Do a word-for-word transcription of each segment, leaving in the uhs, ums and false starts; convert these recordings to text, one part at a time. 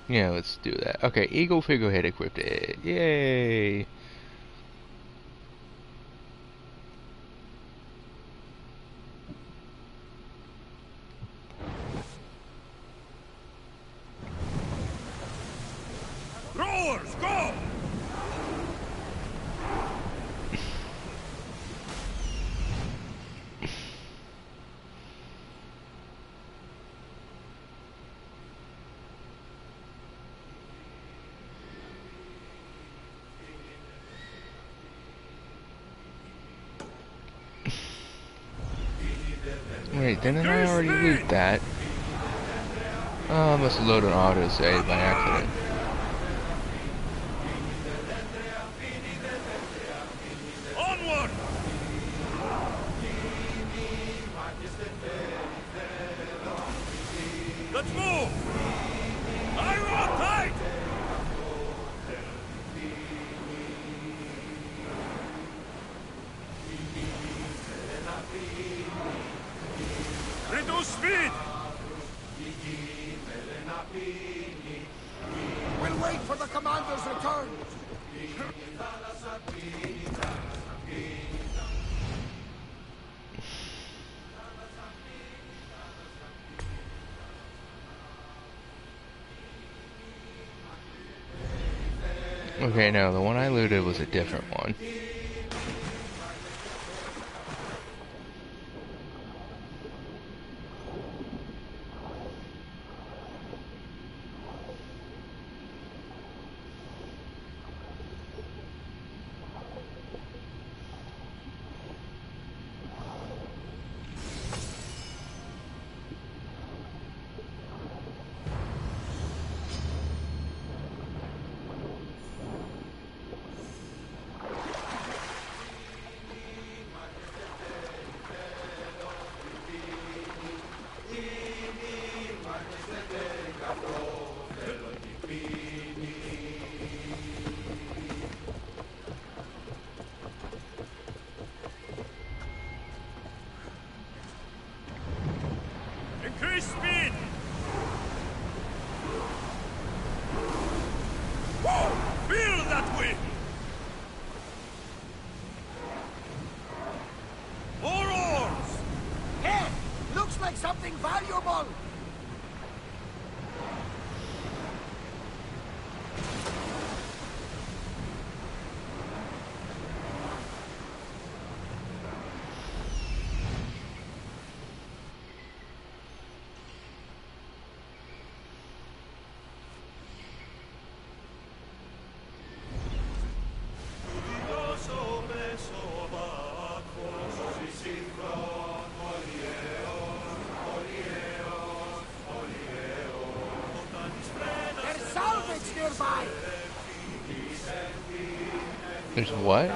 Yeah, let's do that. Okay, Eagle Figurehead equipped it. Yay! Rowers, go! Wait, didn't I Increase already loot speed! that? Oh, I must have loaded an autosave by accident. Onward! Let's move! Iron tight! Reduce speed! We'll wait for the commander's return. Okay, no, the one I looted was a different one. Increase speed! Whoa! Feel that wind! More oars! Hey! Looks like something valuable! There's salvage nearby! There's what?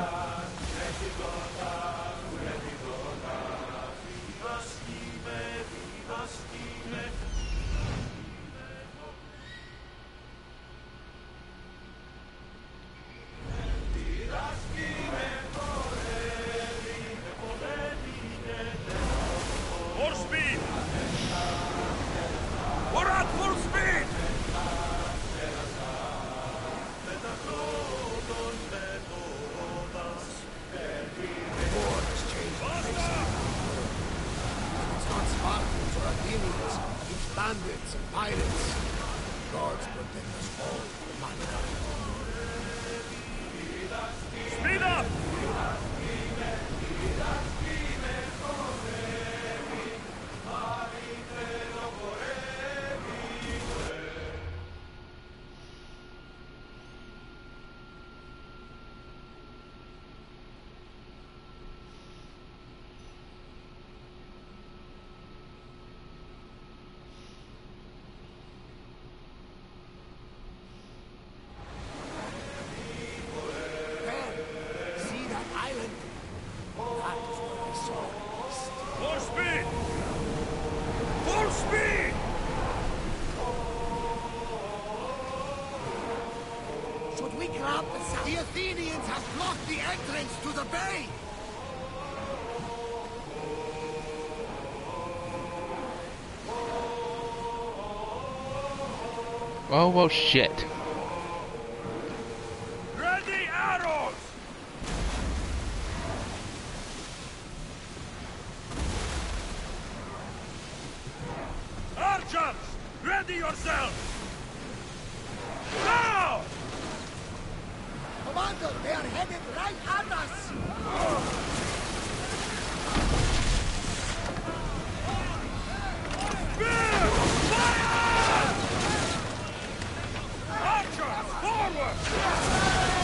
More speed! We're at full speed! War has changed the face of the world. It's not Spartans or Athenians. It's bandits and pirates. Gods protect us all from mankind. Speed up! There! See that island? That is where I saw the beast. More speed! Full speed! Should we grab the sa- The Athenians have blocked the entrance to the bay! Oh, well, shit. Ready arrows! Archers! Ready yourselves! Now! Commander, they are headed right at us! Spear! Fire! Archers, forward!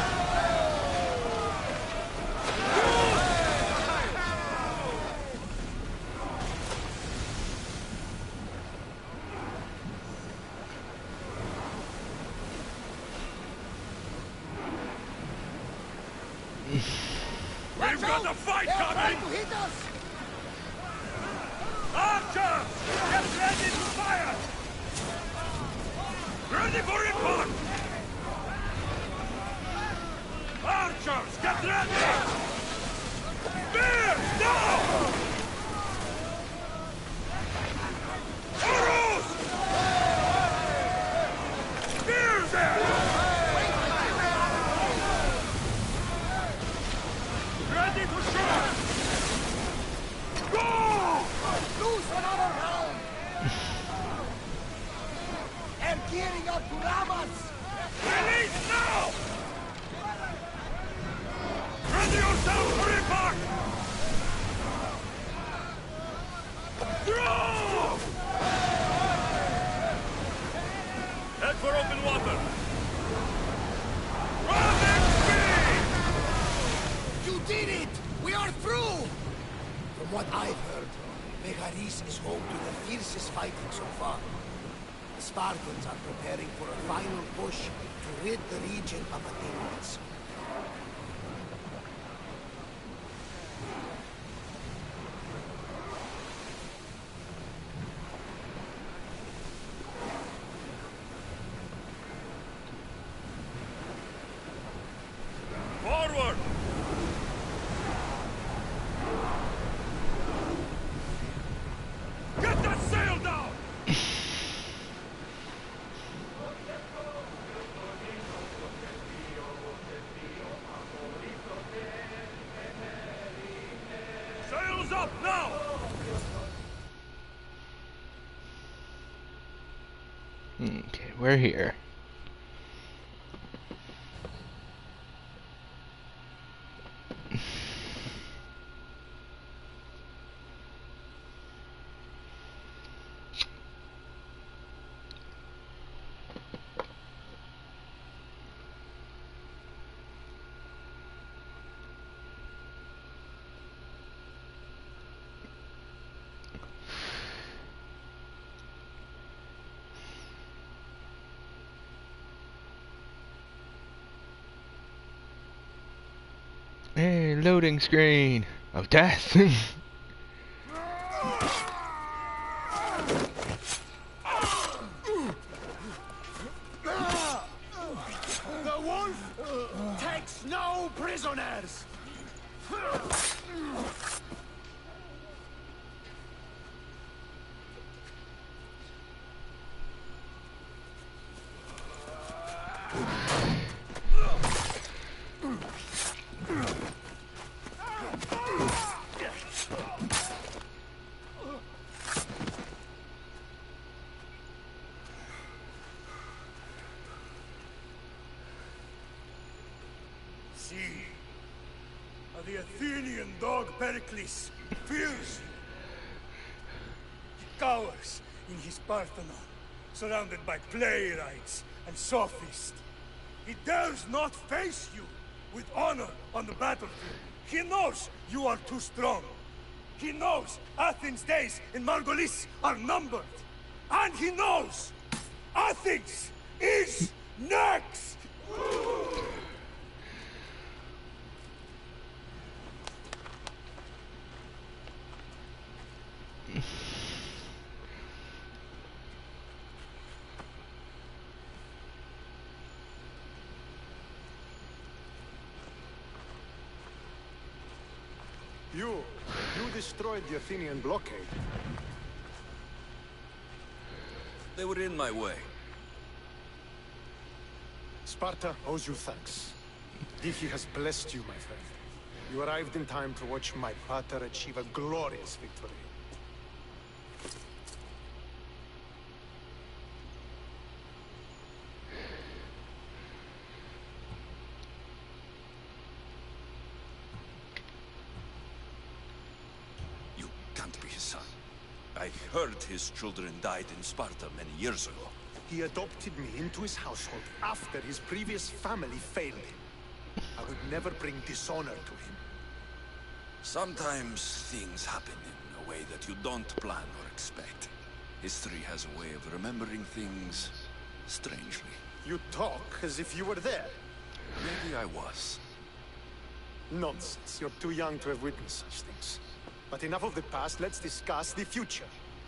We've got a fight They are trying coming! to hit us! Archers! Get ready to fire! Ready for impact! Archers, get ready! Spear, now! Arrows! Spears there! Ready to shoot! Go! Lose another round! They're gearing up to ram us! Release now! Ready yourself for impact! Throw! Head for open water! Running speed! You did it! We are through! From what I've heard, Megaris is home to the fiercest fighting so far. The Spartans are preparing for a final push to rid the region of Athenians. Forward! Get that sail down! Sails up now! Okay, we're here. Hey, loading screen of death. The wolf takes no prisoners! See, how the Athenian dog Pericles fears you. He cowers in his Parthenon, surrounded by playwrights and sophists. He dares not face you with honor on the battlefield. He knows you are too strong. He knows Athens' days in Margolis are numbered. And he knows Athens is next! You, you destroyed the Athenian blockade. They were in my way. Sparta owes you thanks. Diffie has blessed you, my friend. You arrived in time to watch my pater achieve a glorious victory. You can't be his son. I heard his children died in Sparta many years ago. He adopted me into his household after his previous family failed him. I would never bring dishonor to him. Sometimes things happen in a way that you don't plan or expect. History has a way of remembering things strangely. You talk as if you were there. Maybe I was. Nonsense. You're too young to have witnessed such things. But enough of the past, let's discuss the future.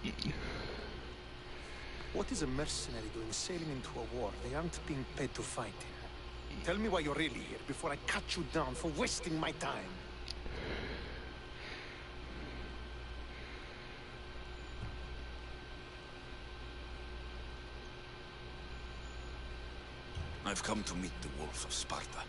What is a mercenary doing sailing into a war they aren't being paid to fight in? Tell me why you're really here before I cut you down for wasting my time. I've come to meet the Wolf of Sparta.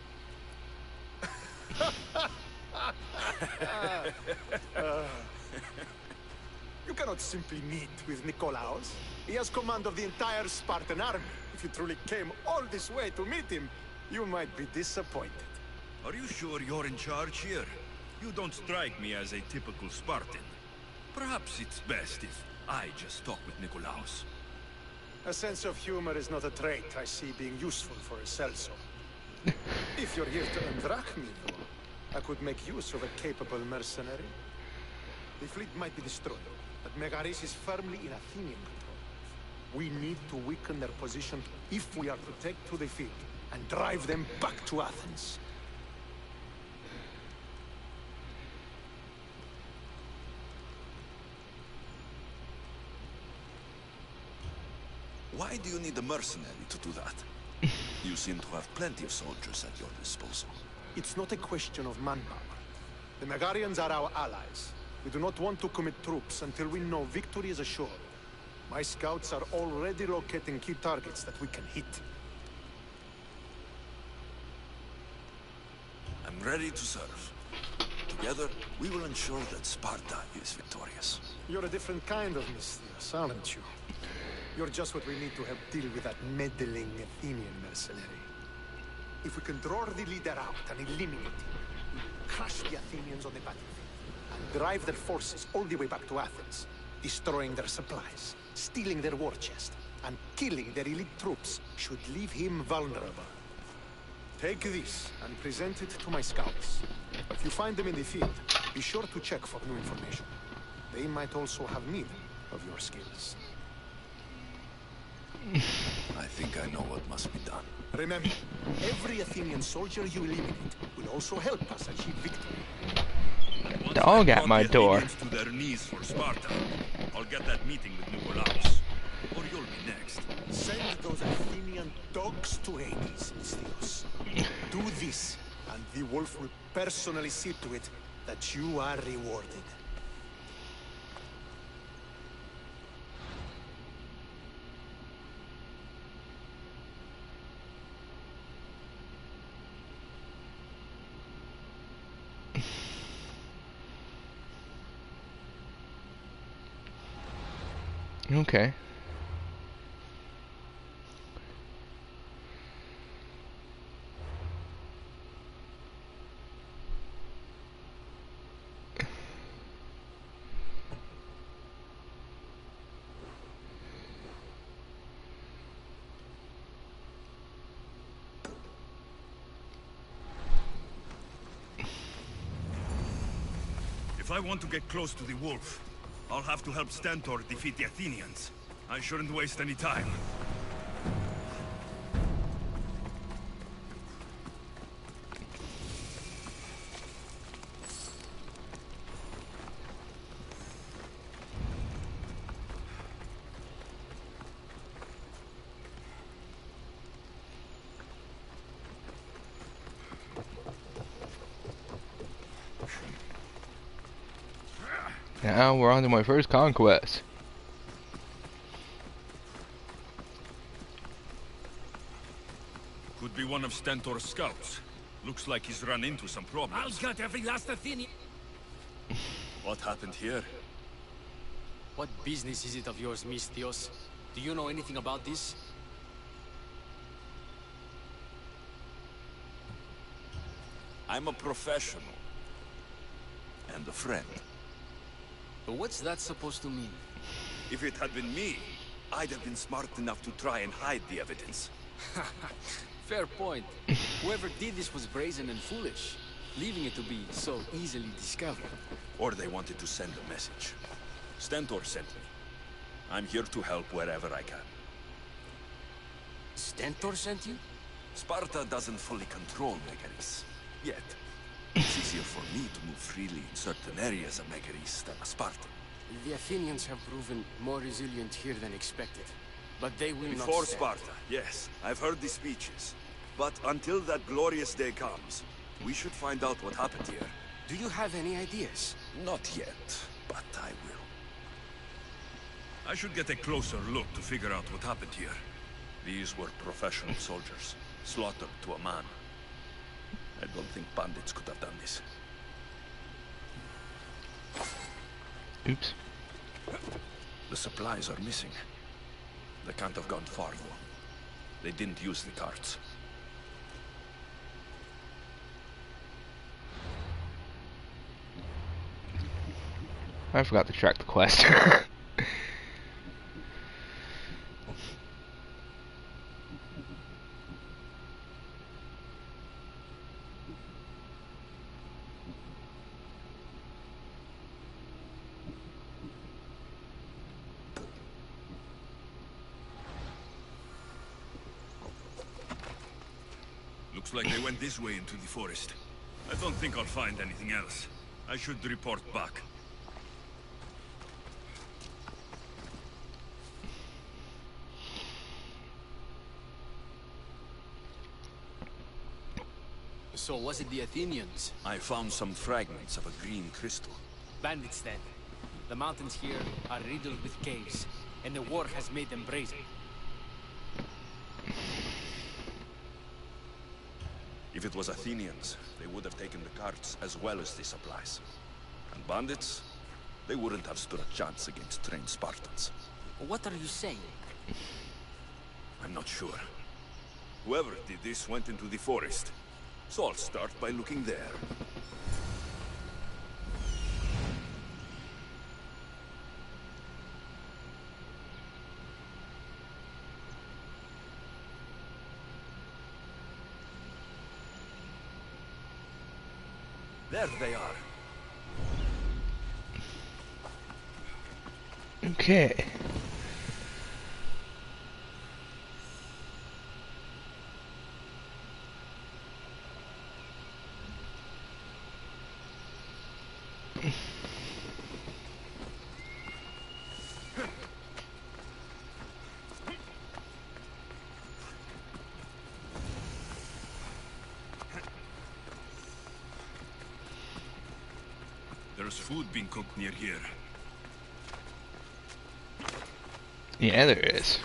uh, you cannot simply meet with Nikolaos. He has command of the entire Spartan army. If you truly came all this way to meet him, you might be disappointed. Are you sure you're in charge here? You don't strike me as a typical Spartan. Perhaps it's best if I just talk with Nikolaos. A sense of humor is not a trait I see being useful for a sellsword. If you're here to earn drachmi, though, I could make use of a capable mercenary. The fleet might be destroyed, but Megaris is firmly in Athenian control. We need to weaken their position if we are to take to the field and drive them back to Athens. Why do you need a mercenary to do that? You seem to have plenty of soldiers at your disposal. It's not a question of manpower. The Megarians are our allies. We do not want to commit troops until we know victory is assured. My scouts are already locating key targets that we can hit. I'm ready to serve. Together, we will ensure that Sparta is victorious. You're a different kind of Misthios, aren't you? You're just what we need to help deal with that meddling Athenian mercenary. If we can draw the leader out and eliminate him, we will crush the Athenians on the battlefield and drive their forces all the way back to Athens, destroying their supplies, stealing their war chest, and killing their elite troops should leave him vulnerable. Take this and present it to my scouts. If you find them in the field, be sure to check for new information. They might also have need of your skills. I think I know what must be done. Remember, every Athenian soldier you eliminate will also help us achieve victory. Once Dog I've at brought my the door. Athenians to their knees for Sparta, I'll get that meeting with Nikolaos. Or you'll be next. Send those Athenian dogs to Hades, Misthios. Do this, and the wolf will personally see to it that you are rewarded. Okay. If I want to get close to the wolf, I'll have to help Stentor defeat the Athenians. I shouldn't waste any time. Now we're on to my first conquest. Could be one of Stentor's scouts. Looks like he's run into some problems. I'll cut every last Athenian. What happened here? What business is it of yours, Misthios? Do you know anything about this? I'm a professional. And a friend. But what's that supposed to mean? If it had been me, I'd have been smart enough to try and hide the evidence. Fair point. Whoever did this was brazen and foolish, leaving it to be so easily discovered. Or they wanted to send a message. Stentor sent me. I'm here to help wherever I can. Stentor sent you? Sparta doesn't fully control Megaris. Yet. It's easier for me to move freely in certain areas of Megaris than a Spartan. The Athenians have proven more resilient here than expected. But they will not Before stand. Sparta, yes. I've heard the speeches. But until that glorious day comes, we should find out what happened here. Do you have any ideas? Not yet, but I will. I should get a closer look to figure out what happened here. These were professional soldiers, slaughtered to a man. I don't think bandits could have done this. Oops. The supplies are missing. They can't have gone far, though. They didn't use the carts. I forgot to track the quest. Looks like they went this way into the forest. I don't think I'll find anything else. I should report back. So was it the Athenians? I found some fragments of a green crystal. Bandits then. The mountains here are riddled with caves, and the war has made them brazen. If it was Athenians, they would have taken the carts as well as the supplies. And bandits? They wouldn't have stood a chance against trained Spartans. What are you saying? I'm not sure. Whoever did this went into the forest. So I'll start by looking there. There they are. Okay. There's food being cooked near here. Yeah, there is.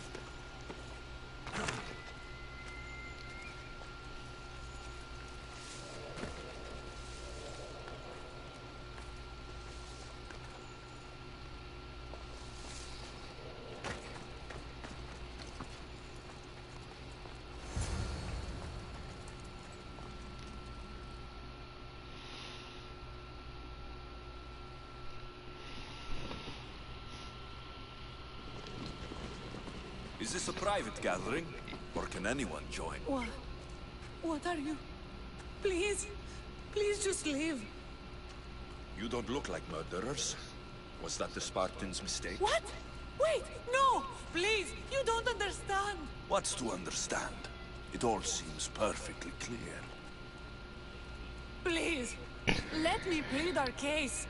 Is this a private gathering? Or can anyone join? What? What are you? Please, please just leave. You don't look like murderers. Was that the Spartans' mistake? What? Wait, no! Please, you don't understand. What's to understand? It all seems perfectly clear. Please, let me plead our case.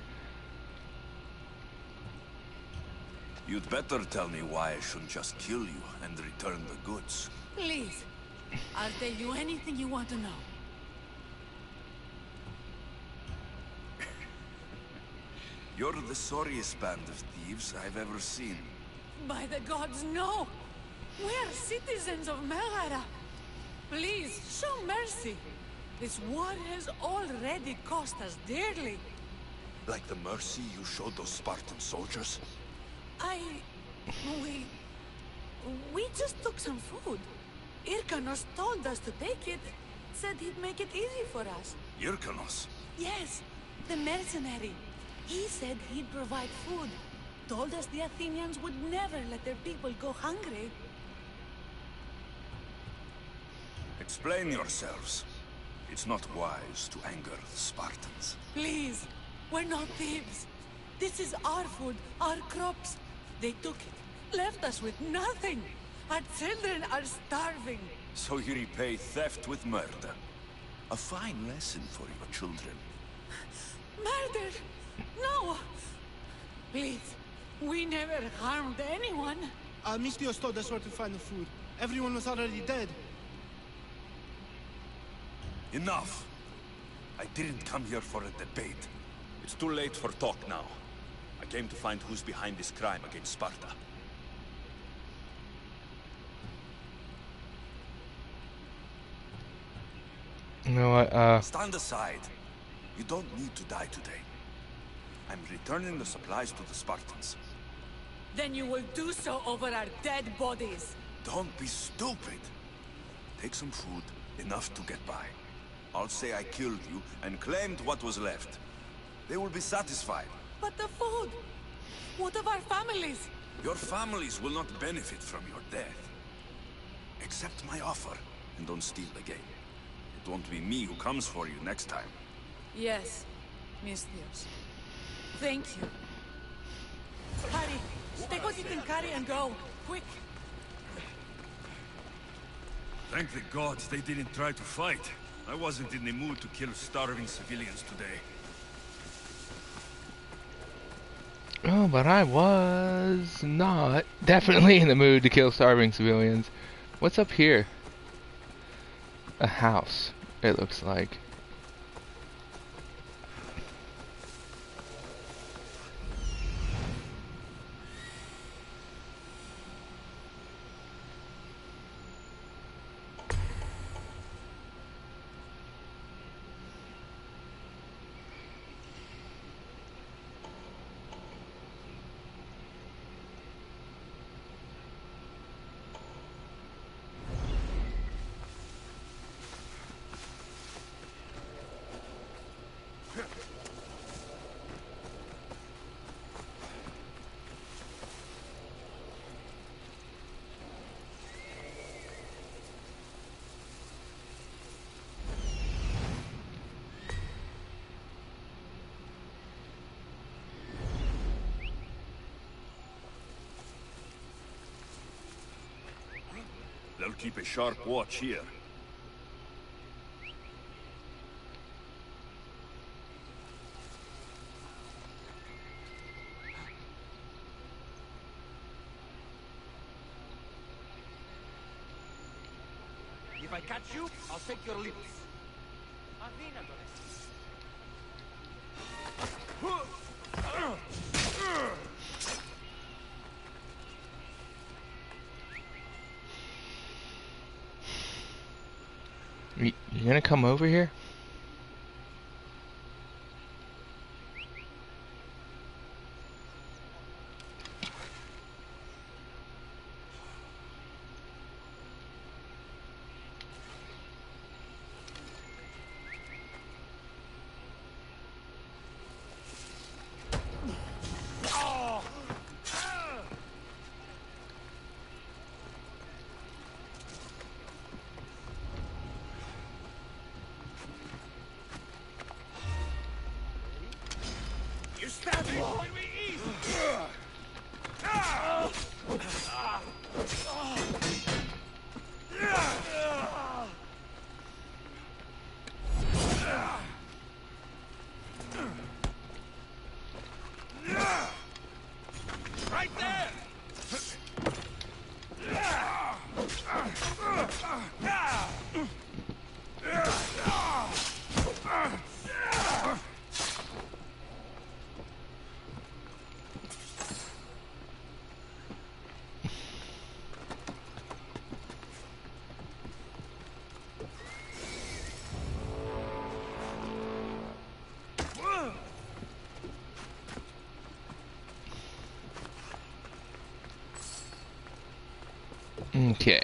You'd better tell me why I shouldn't just kill you and return the goods. Please, I'll tell you anything you want to know. You're the sorriest band of thieves I've ever seen. By the gods, no! We're citizens of Megara. Please, show mercy. This war has already cost us dearly. Like the mercy you showed those Spartan soldiers? I... we... we just took some food. Irkanos told us to take it. Said he'd make it easy for us. Irkanos? Yes, the mercenary. He said he'd provide food. Told us the Athenians would never let their people go hungry. Explain yourselves. It's not wise to anger the Spartans. Please, we're not thieves. This is our food, our crops. They took it, left us with nothing. Our children are starving. So you repay theft with murder. A fine lesson for your children. Murder? No! Please, we never harmed anyone. Almistios told us where to find the food. Everyone was already dead. Enough! I didn't come here for a debate. It's too late for talk now. I came to find who's behind this crime against Sparta. You know what, uh... Stand aside. You don't need to die today. I'm returning the supplies to the Spartans. Then you will do so over our dead bodies. Don't be stupid. Take some food, enough to get by. I'll say I killed you and claimed what was left. They will be satisfied. But the food? What of our families? Your families will not benefit from your death. Accept my offer and don't steal again. It won't be me who comes for you next time. Yes, Misthios. Thank you. Hurry, take what you can carry and go. Quick. Thank the gods they didn't try to fight. I wasn't in the mood to kill starving civilians today. Oh, but I was not definitely in the mood to kill starving civilians. What's up here? A house, it looks like. They'll keep a sharp watch here. If I catch you, I'll take your lips. You, you gonna come over here? Okay.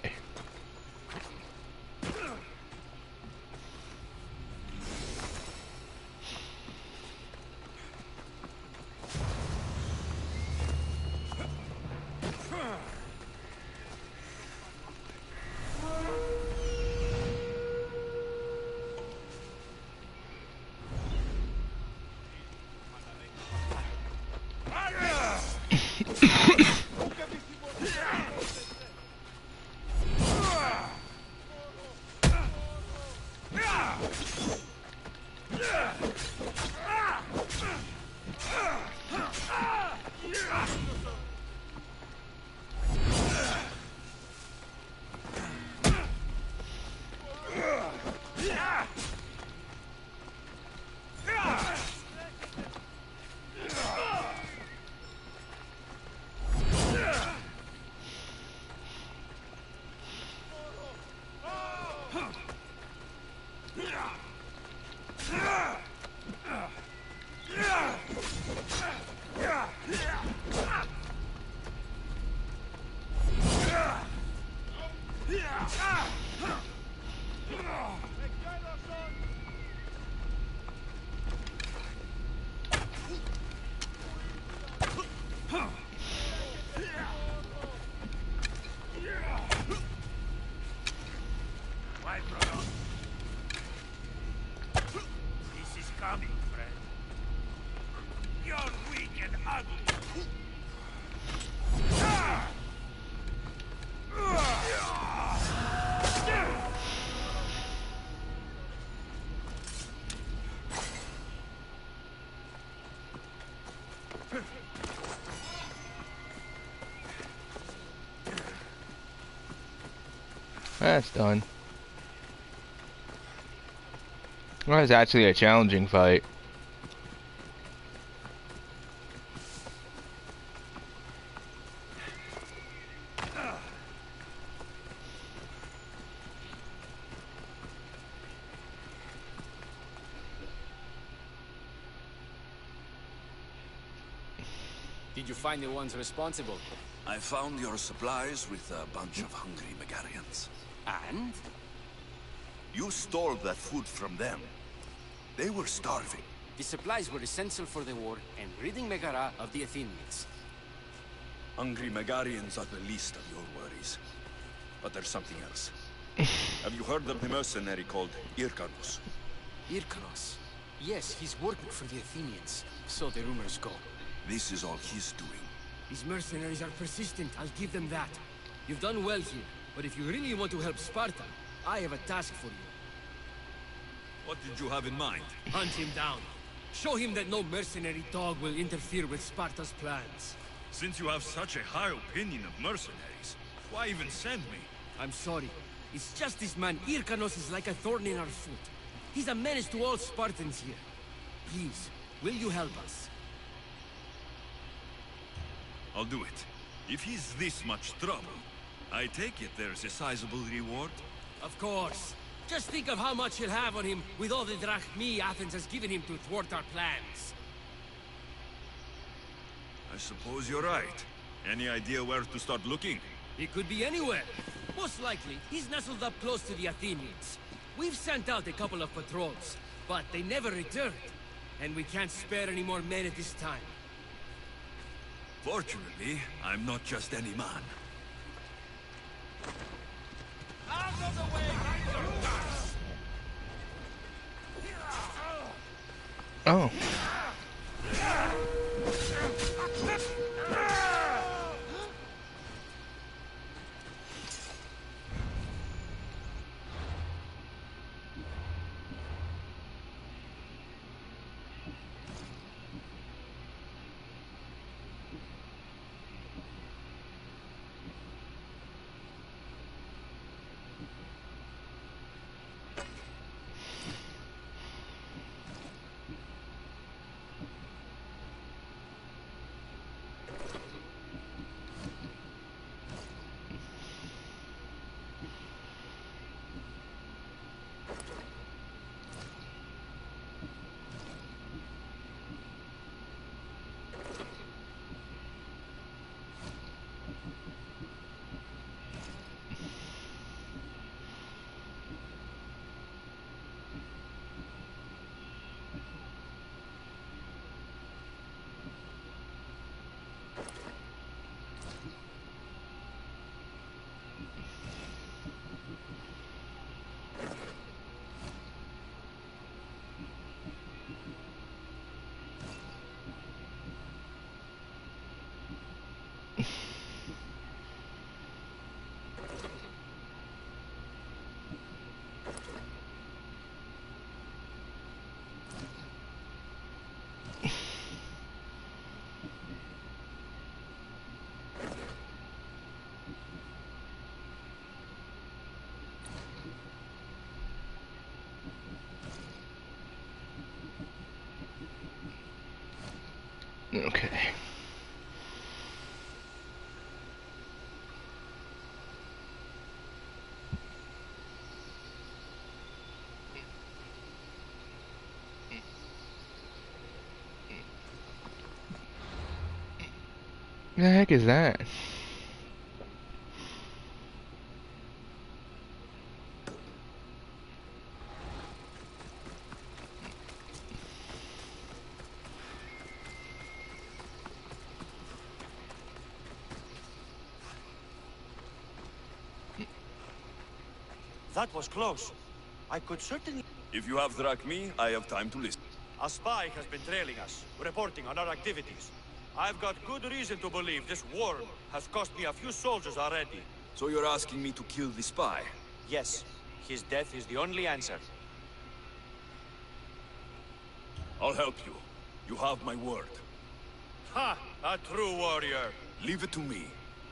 That's done. Well, it's actually a challenging fight. Did you find the ones responsible? I found your supplies with a bunch of hungry Megarians. And? You stole that food from them. They were starving. The supplies were essential for the war and ridding Megara of the Athenians. Hungry Megarians are the least of your worries. But there's something else. Have you heard of the mercenary called Irkanos? Irkanos? Yes, he's working for the Athenians. So the rumors go. This is all he's doing. These mercenaries are persistent, I'll give them that. You've done well here, but if you really want to help Sparta, I have a task for you. What did you have in mind? Hunt him down. Show him that no mercenary dog will interfere with Sparta's plans. Since you have such a high opinion of mercenaries, why even send me? I'm sorry. It's just this man Irkanos is like a thorn in our foot. He's a menace to all Spartans here. Please, will you help us? I'll do it. If he's this much trouble, I take it there's a sizable reward? Of course. Just think of how much he'll have on him with all the drachmi Athens has given him to thwart our plans. I suppose you're right. Any idea where to start looking? He could be anywhere. Most likely, he's nestled up close to the Athenians. We've sent out a couple of patrols, but they never returned. And we can't spare any more men at this time. Fortunately, I'm not just any man. Out of the way! Oh. Okay. The heck is that? That was close. I could certainly... If you have tracked me, I have time to listen. A spy has been trailing us, reporting on our activities. I've got good reason to believe this worm has cost me a few soldiers already. So you're asking me to kill the spy? Yes. His death is the only answer. I'll help you. You have my word. Ha! A true warrior. Leave it to me.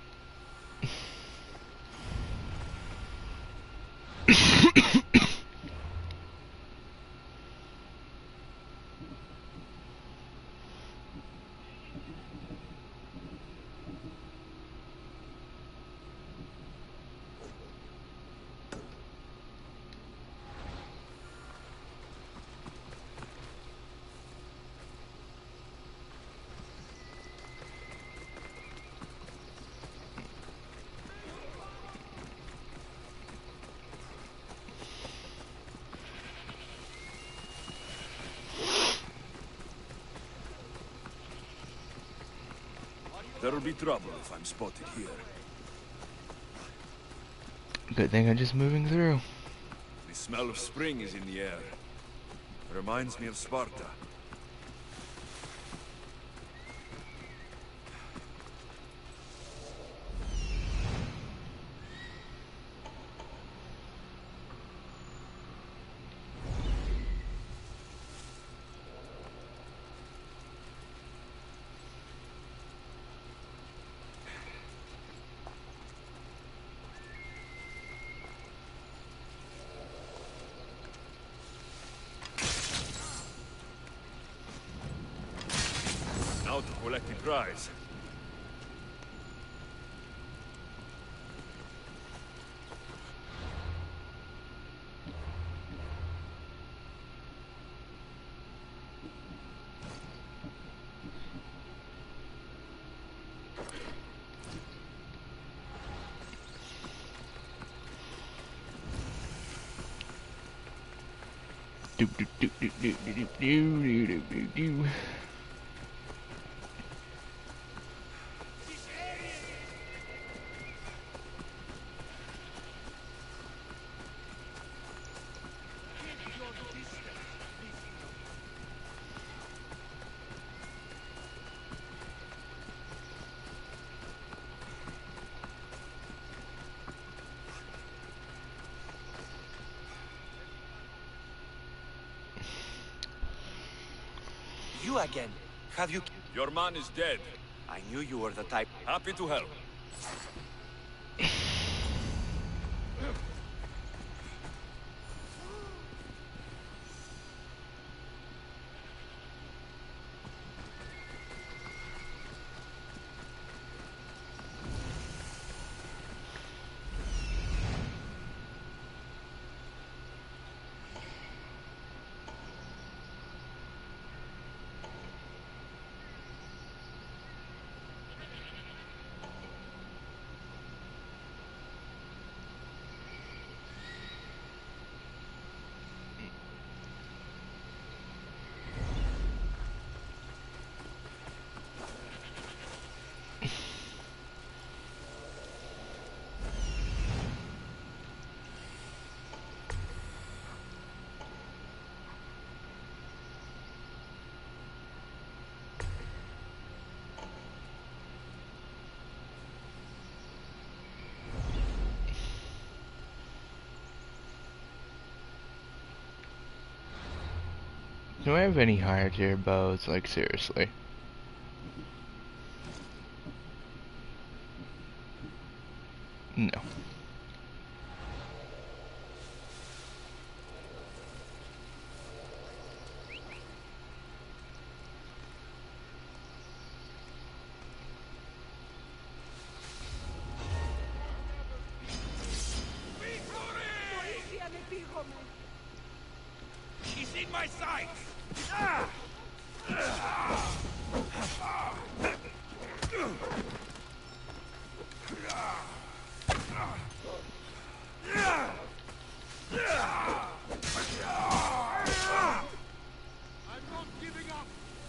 There'll be trouble if I'm spotted here. Good thing I'm just moving through. The smell of spring is in the air. Reminds me of Sparta. Now to collect the prize. Do do do do do do do do do do. You again. Have you... Your man is dead. I knew you were the type... Happy to help. Do I have any higher tier bows? Like, seriously. No. my sight! Ah! I'm not giving up!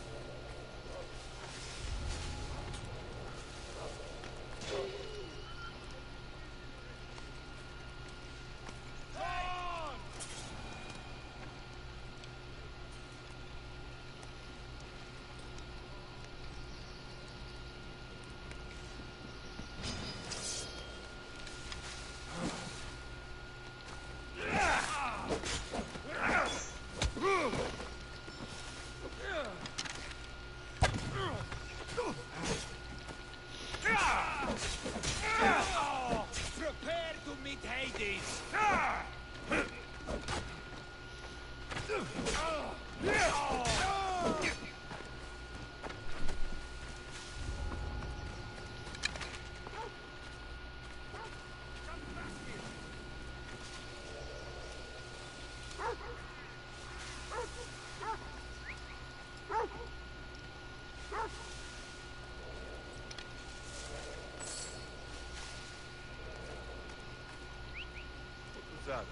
Prepare to meet Hades! That.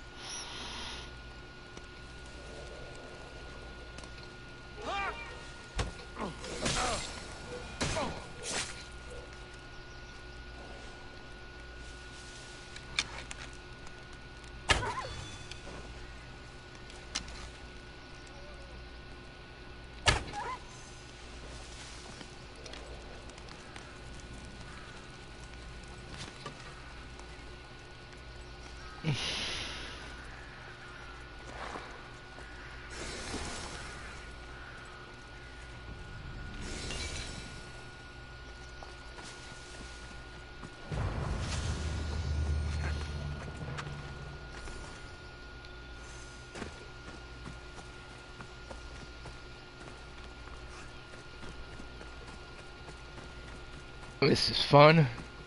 This is fun.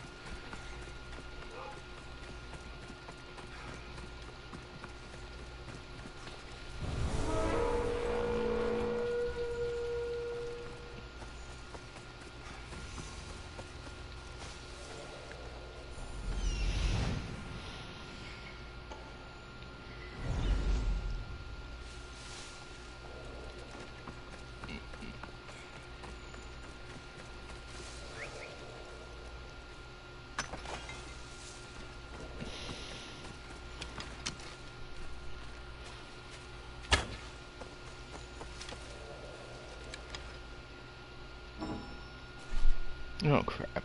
Oh crap.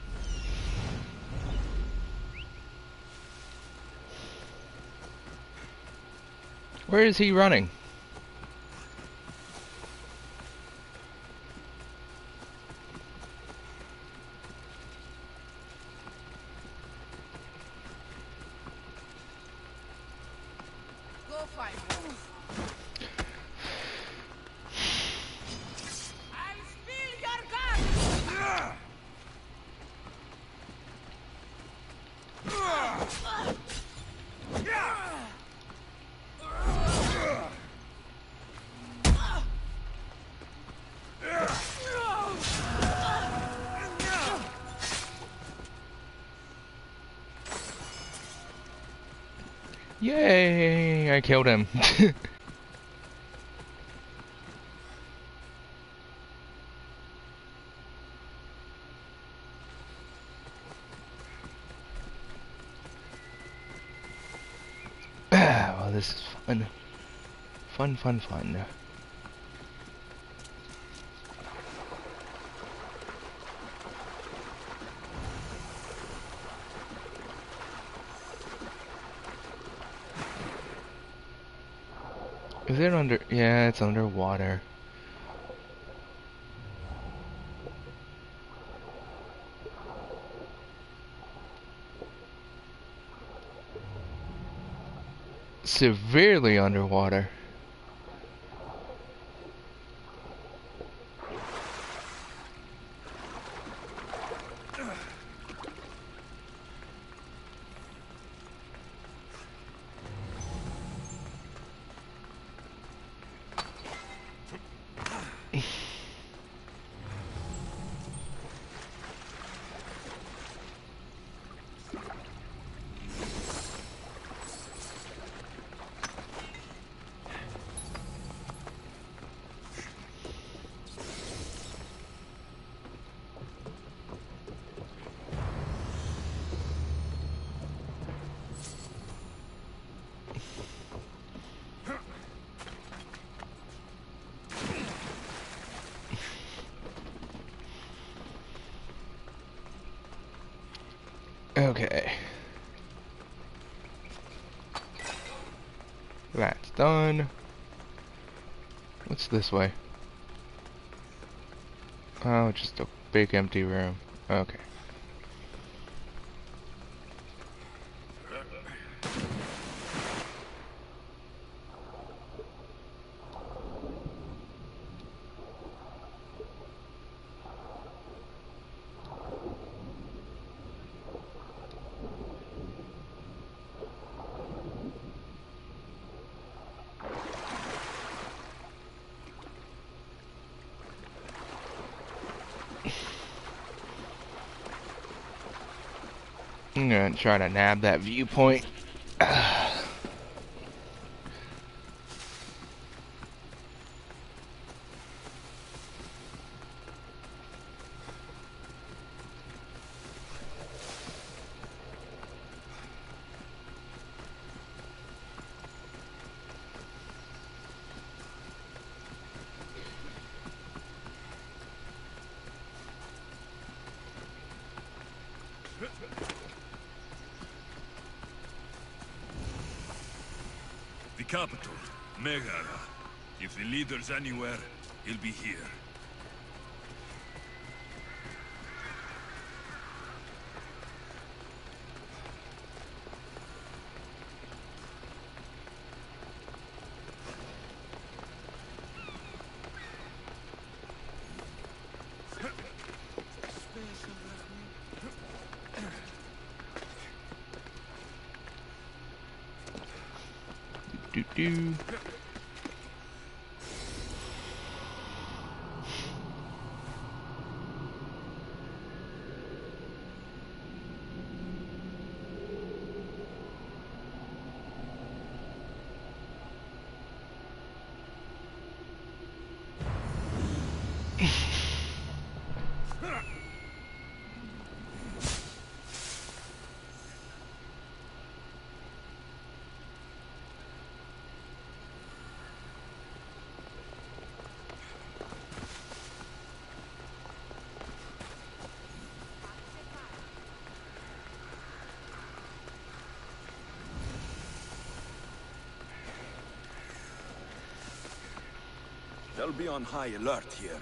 Where is he running? Go find him. I'll spill your guts! Yay! I killed him. Well, this is fun. Fun, fun, fun. Is it under? Yeah, it's underwater. Severely underwater. Okay. That's done. What's this way? Oh, just a big empty room. Okay. I'm gonna try to nab that viewpoint. The capital, Megara. If the leader's anywhere, he'll be here. Do do. They'll be on high alert here.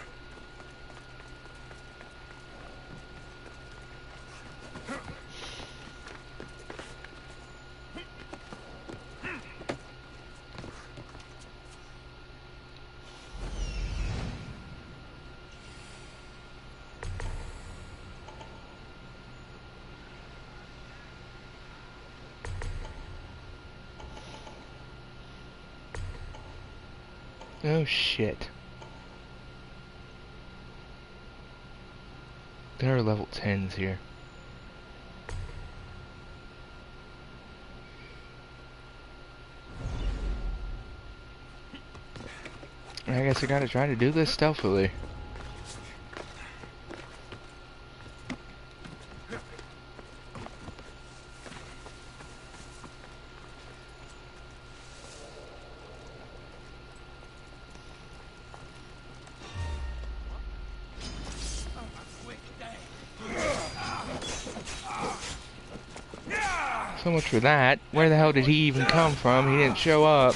Oh shit. There are level tens here. I guess I gotta try to do this stealthily. So much for that. Where the hell did he even come from? He didn't show up.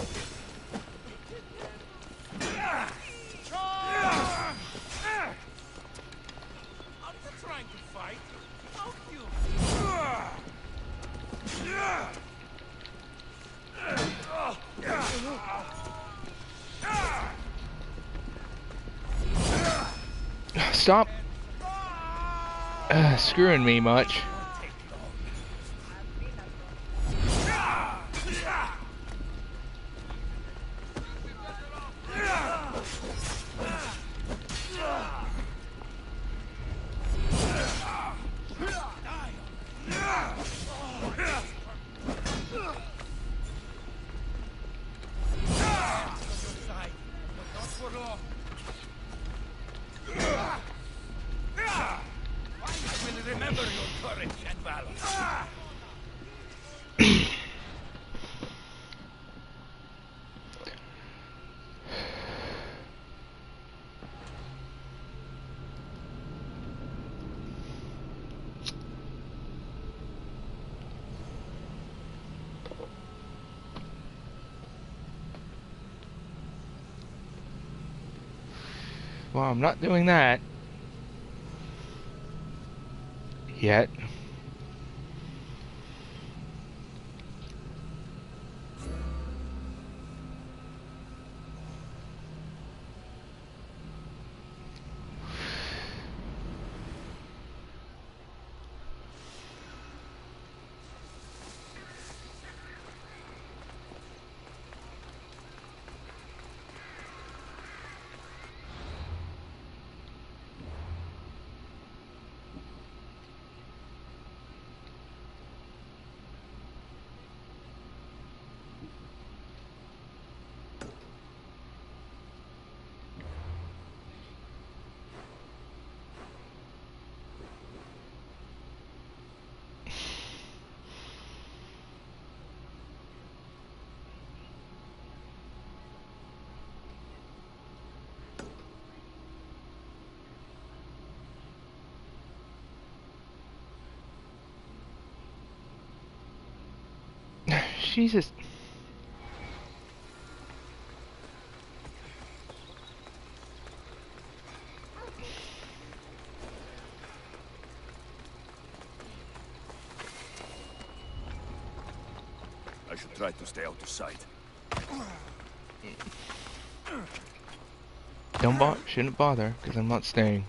Stop uh, screwing me much. Remember your courage and valor. Well, I'm not doing that. Yet. Jesus. I should try to stay out of sight. Don't bo- shouldn't bother, because I'm not staying.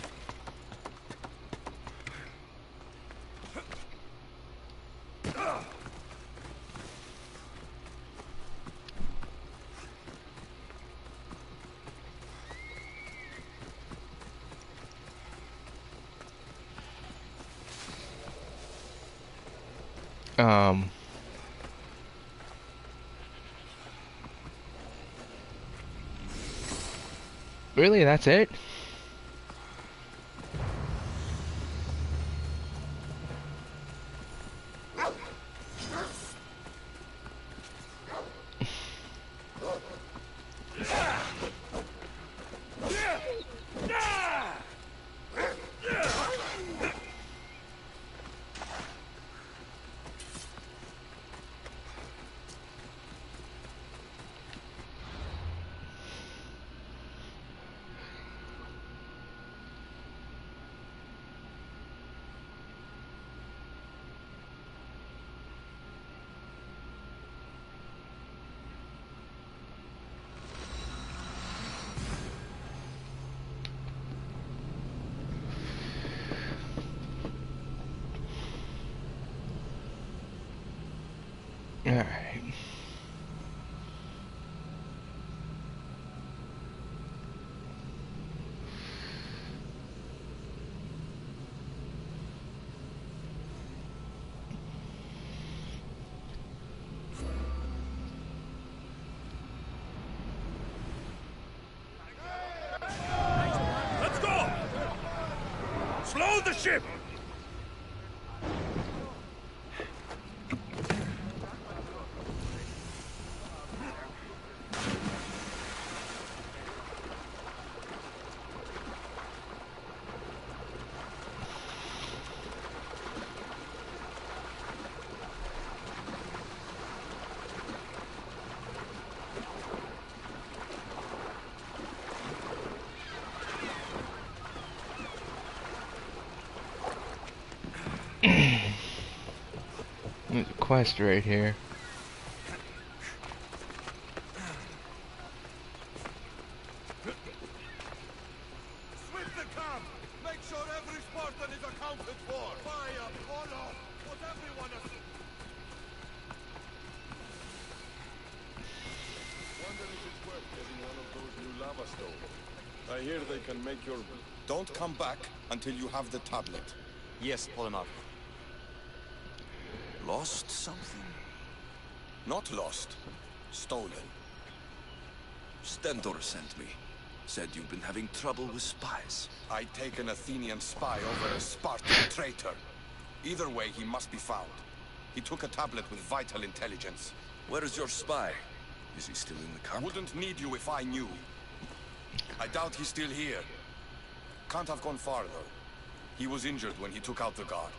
Um... Really, that's it? Alright. Let's go! Slow the ship! There's a quest right here. Sweep the camp! Make sure every Spartan is accounted for! Fire, follow! Put everyone as... Wonder if it's worth getting one of those new lava stones. I hear they can make your... Don't come back until you have the tablet. Yes, Polimarch. Lost something? Not lost. Stolen. Stentor sent me. Said you've been having trouble with spies. I take an Athenian spy over a Spartan traitor. Either way, he must be found. He took a tablet with vital intelligence. Where is your spy? Is he still in the camp? Wouldn't need you if I knew. I doubt he's still here. Can't have gone far, though. He was injured when he took out the guard.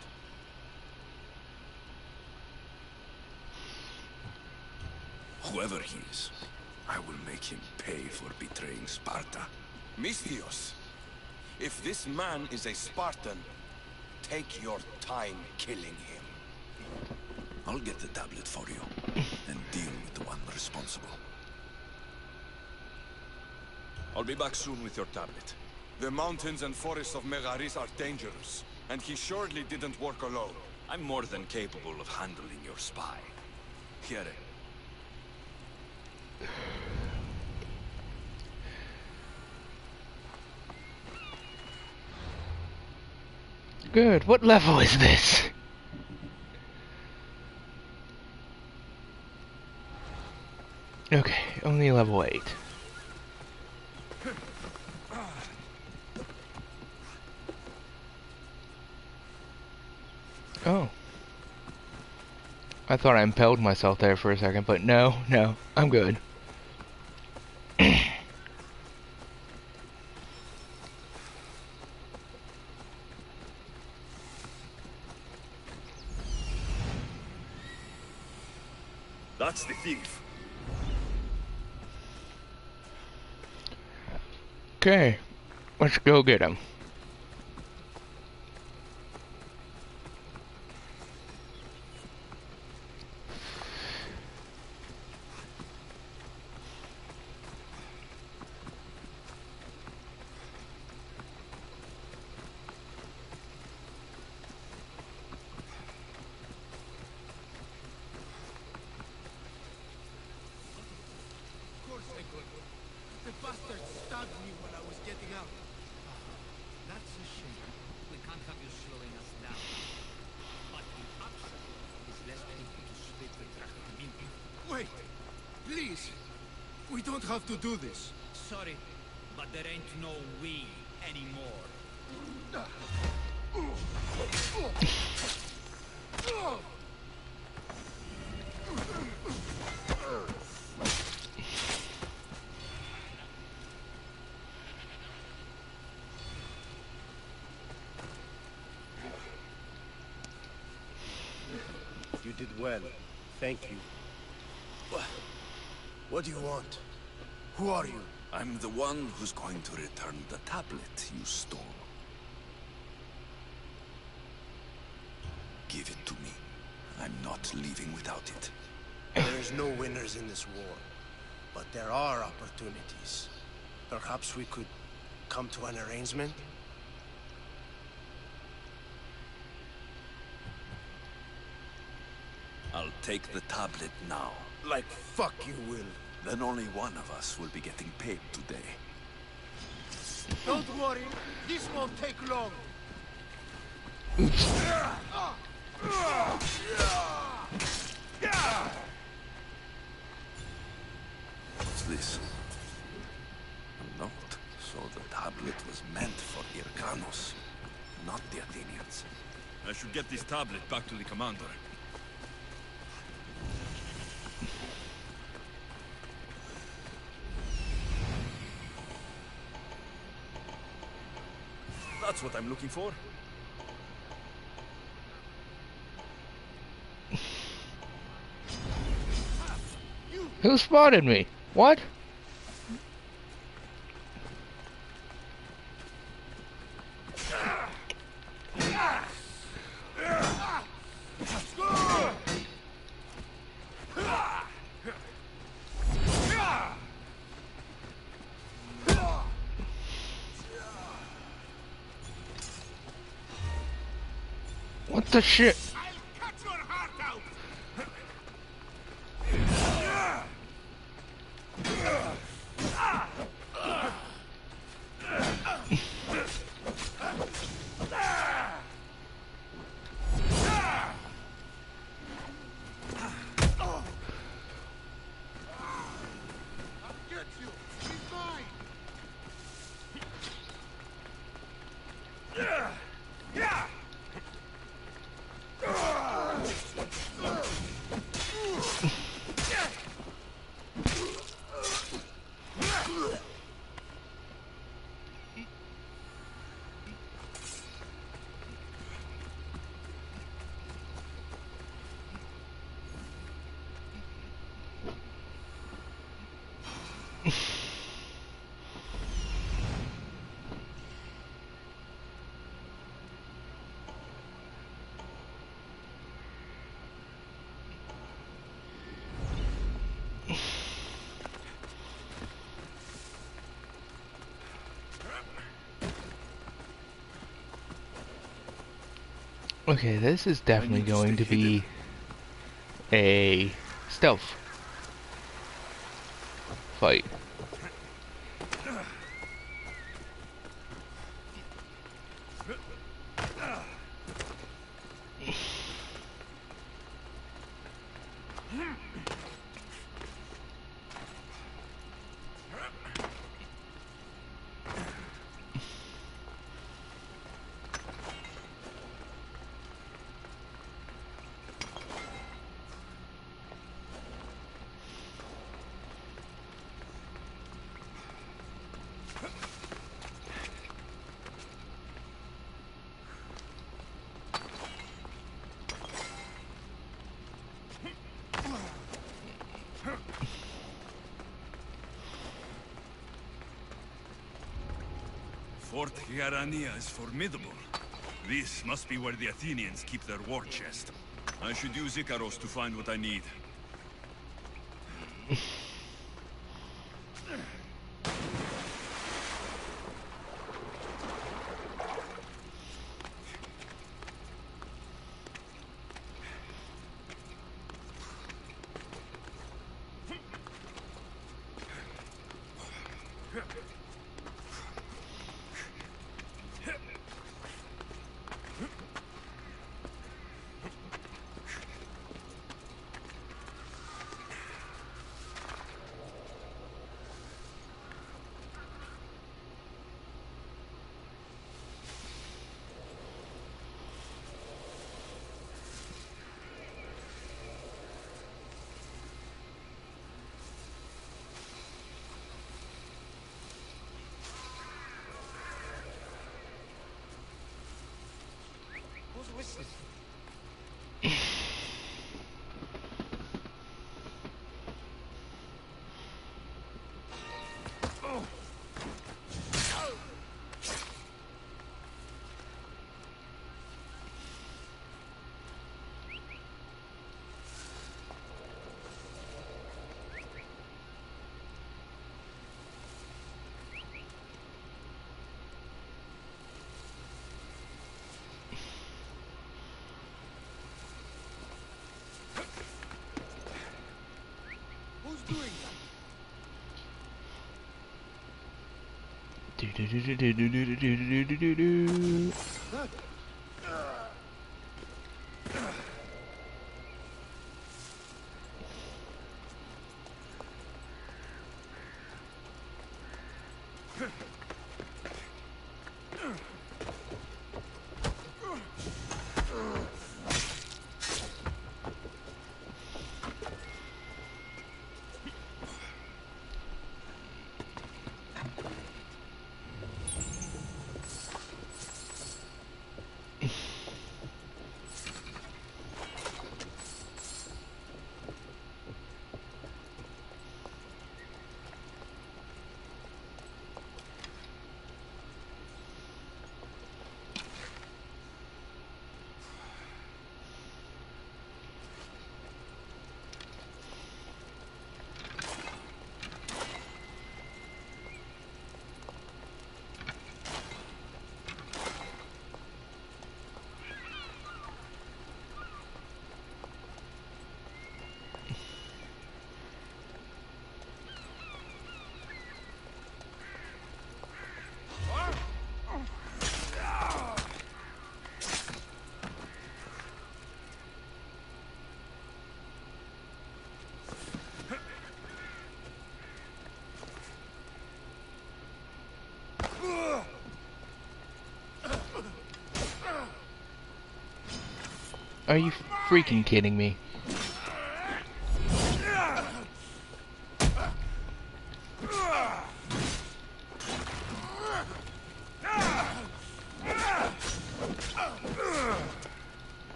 Whoever he is, I will make him pay for betraying Sparta. Misthios, if this man is a Spartan, take your time killing him. I'll get the tablet for you, and deal with the one responsible. I'll be back soon with your tablet. The mountains and forests of Megaris are dangerous, and he surely didn't work alone. I'm more than capable of handling your spy. Here. Good. What level is this? Okay, only level eight. Oh. I thought I impaled myself there for a second, but no, no, I'm good. That's the thief. Okay, let's go get him. Have to do this. Sorry, but there ain't no we anymore. You did well. Thank you. What do you want? Who are you? I'm the one who's going to return the tablet you stole. Give it to me. I'm not leaving without it. There is no winners in this war, but there are opportunities. Perhaps we could come to an arrangement? I'll take the tablet now. Like fuck you will. Then only one of us will be getting paid today. Don't worry, this won't take long. What's this? A note. So the tablet was meant for Hyrcanos, not the Athenians. I should get this tablet back to the commander. That's what I'm looking for. Who spotted me? What? What the shit? Okay, this is definitely going to be a stealth fight. Fort Garania is formidable. This must be where the Athenians keep their war chest. I should use Icaros to find what I need. Who's whistling? Who's doing that? Do do do do do do do do do do do. Are you freaking kidding me?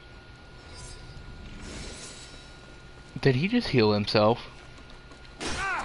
Did he just heal himself?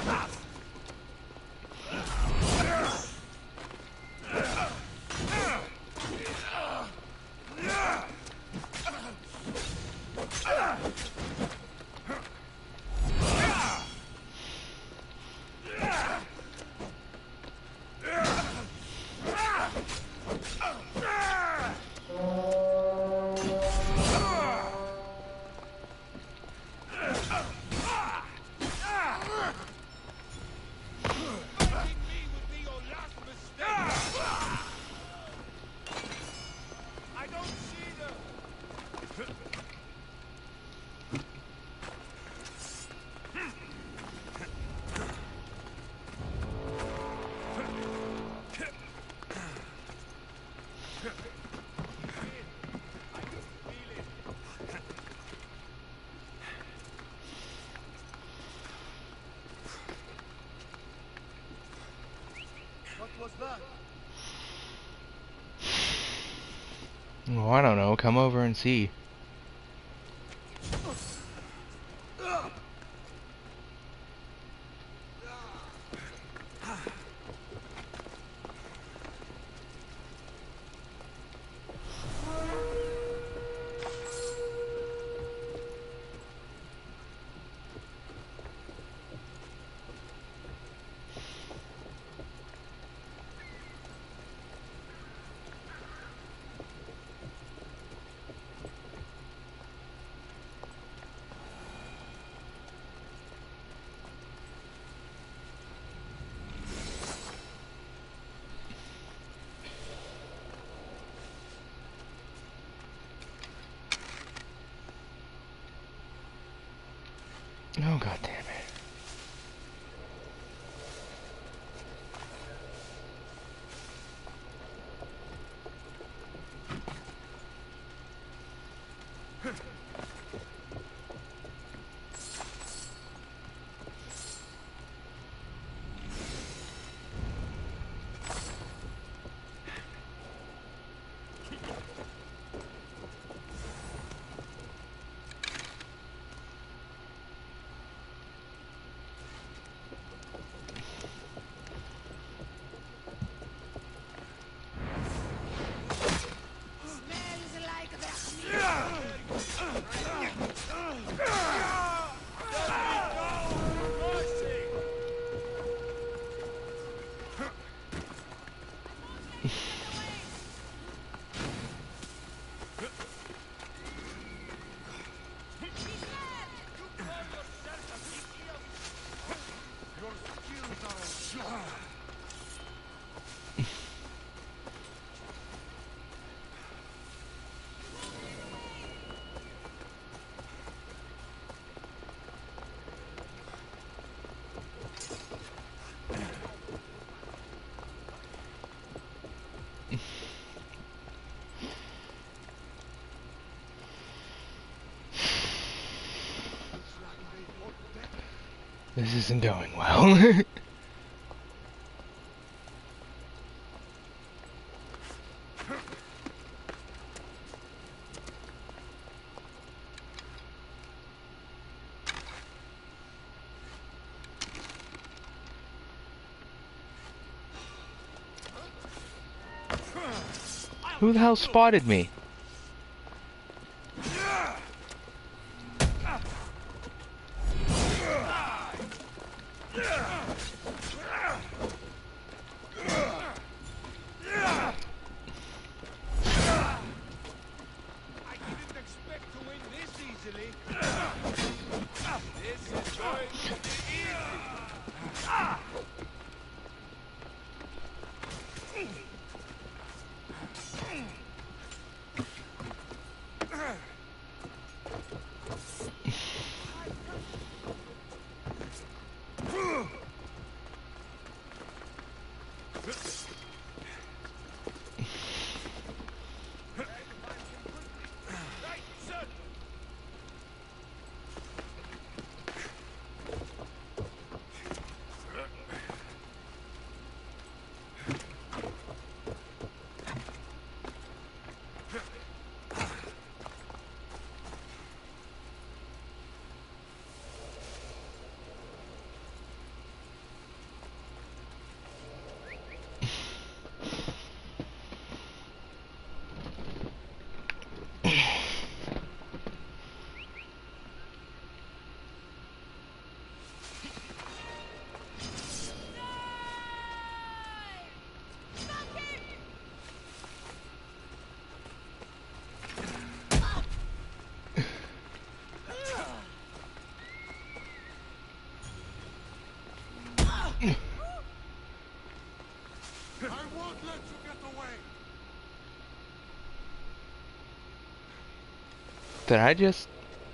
What's that? Oh, I don't know. Come over and see. Oh, god damn it. This isn't going well. Who the hell spotted me? Did I just...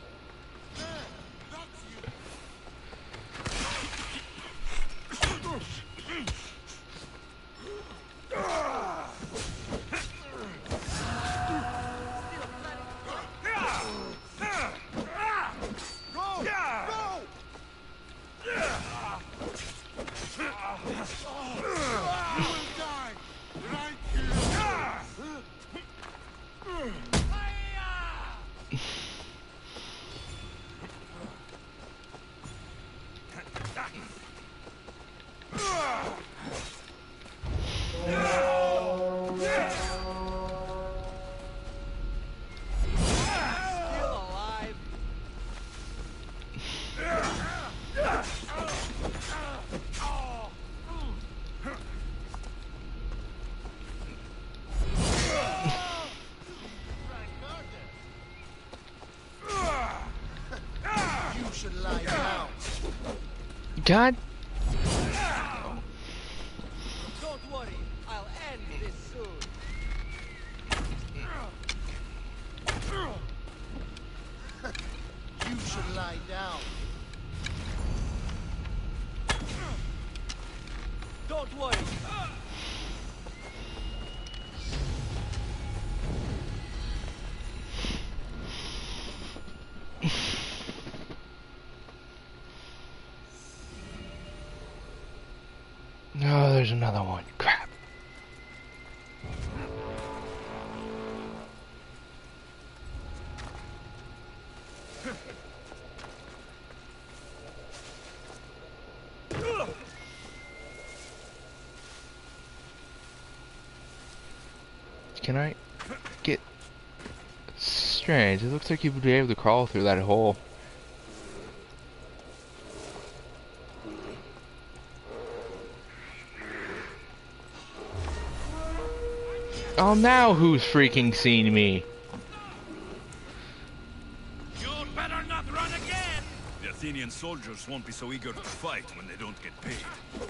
God. Don't worry, I'll end this soon. You should lie down. Don't worry. No, there's another one. Crap. Can I get... Strange. It looks like you would be able to crawl through that hole. Oh, now who's freaking seen me? You'd better not run again! The Athenian soldiers won't be so eager to fight when they don't get paid.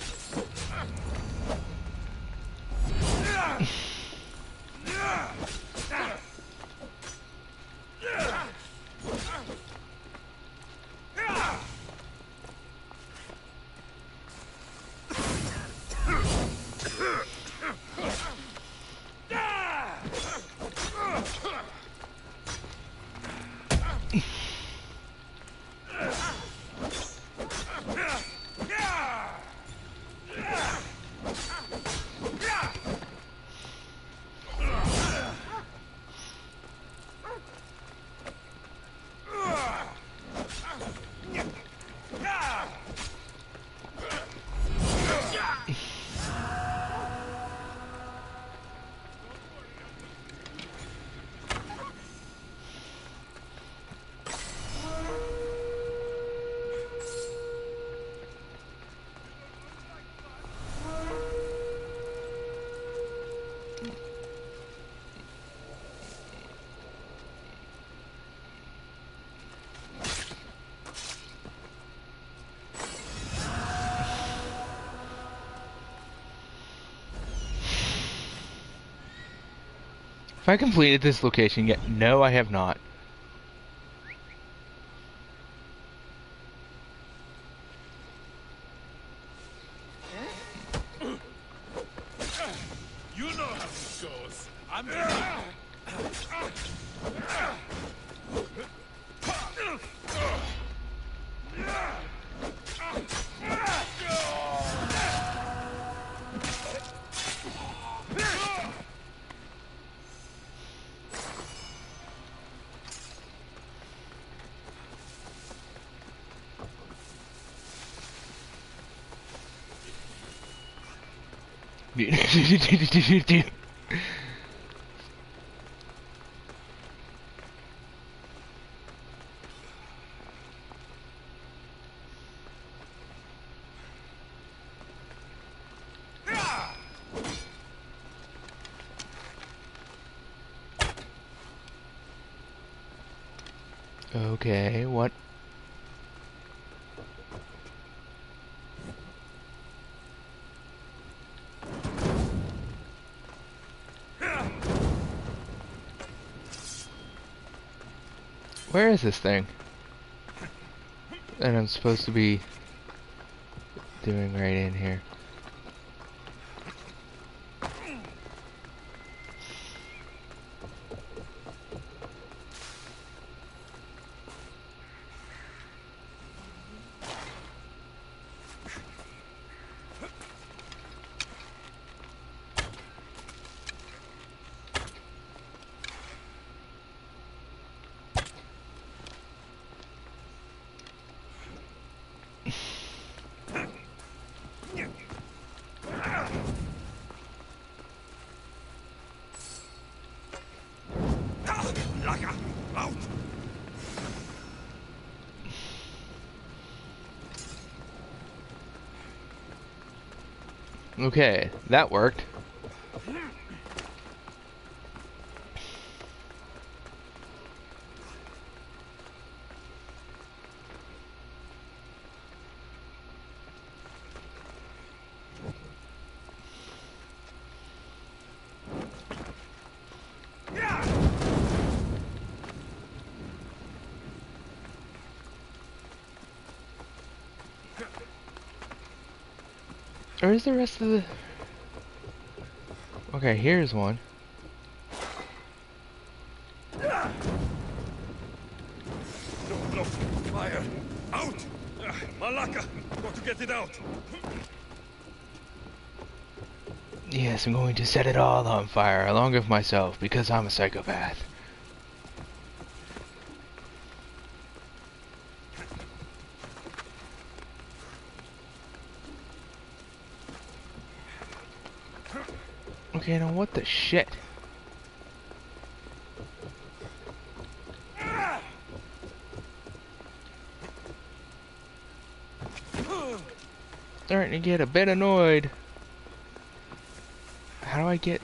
Have I completed this location yet? No, I have not. You know how it goes. I'm Okay, what? Where is this thing that I'm supposed to be doing right in here? Okay, that worked. Where's the rest of the... Okay, here's one. No, no, fire! Out! Uh, Malaka! Got to get it out! Yes, I'm going to set it all on fire, along with myself, because I'm a psychopath. Okay, now what the shit? Starting to get a bit annoyed. How do I get...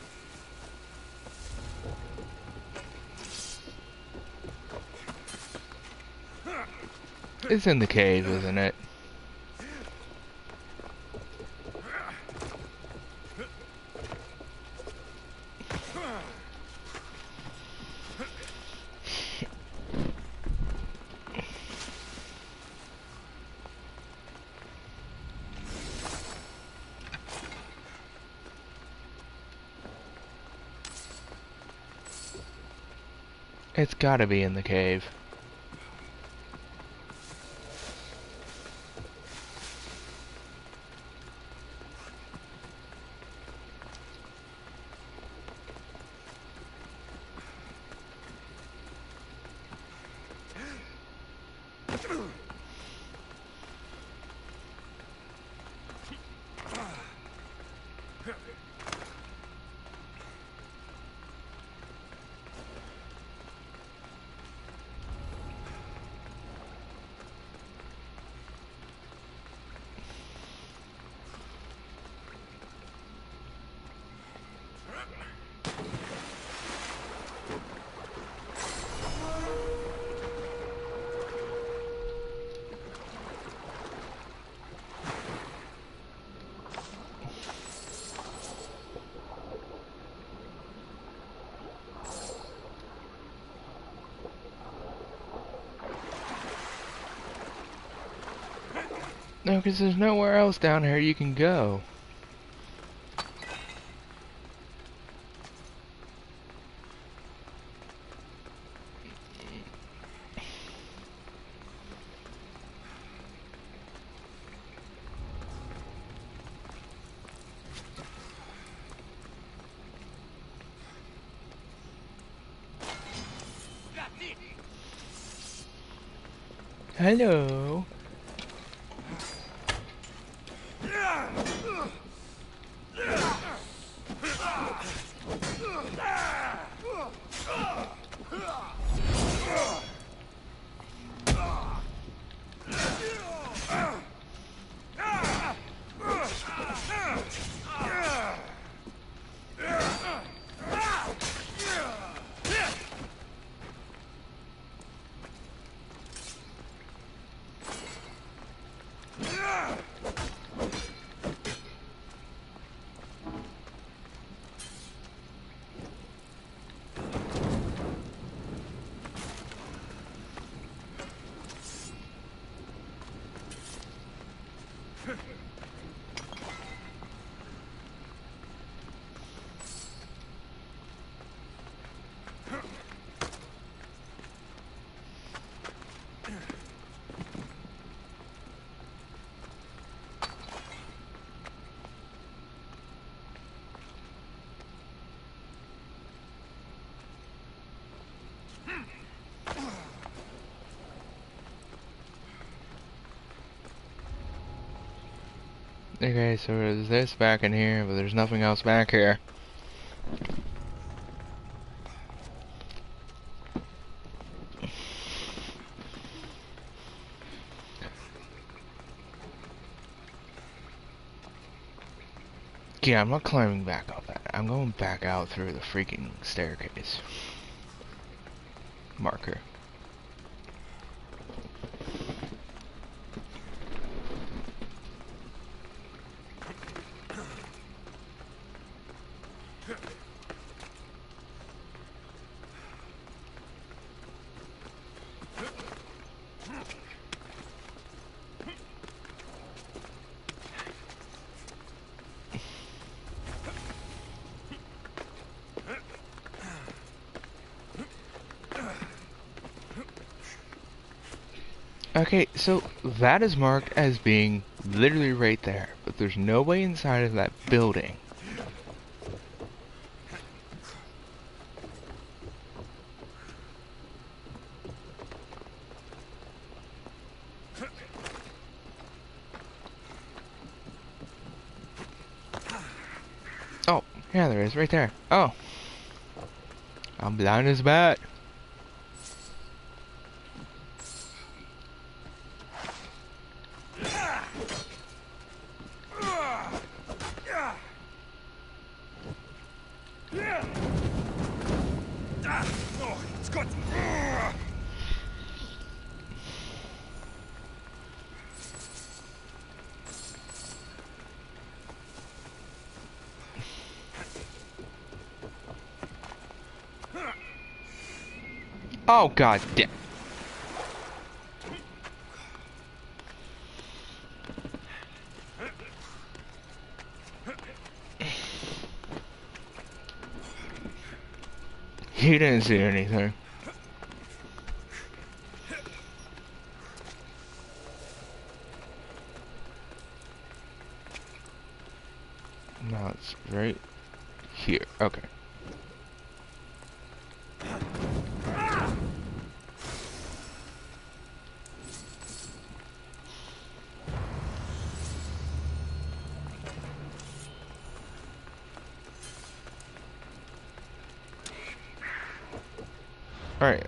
It's in the cave, isn't it? It's gotta be in the cave. No, because there's nowhere else down here you can go. Hello. Okay, so there's this back in here, but there's nothing else back here. Yeah, I'm not climbing back up that. I'm going back out through the freaking staircase. Marker. Okay, so that is marked as being literally right there, but there's no way inside of that building. Oh, yeah, there is, right there. Oh. I'm blind as a bat. Oh god damn. He didn't see anything. No, it's right here. Okay. Alright.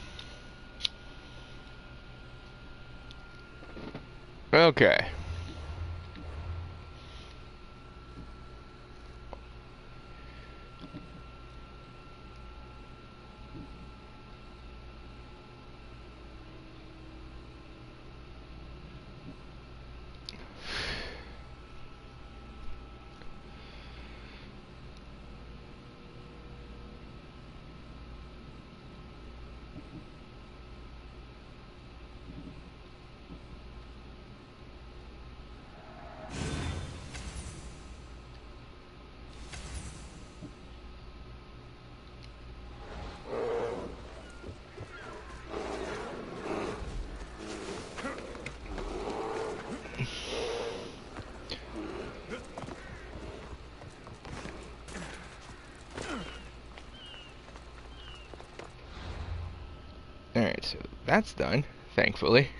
Okay. Alright, so that's done, thankfully.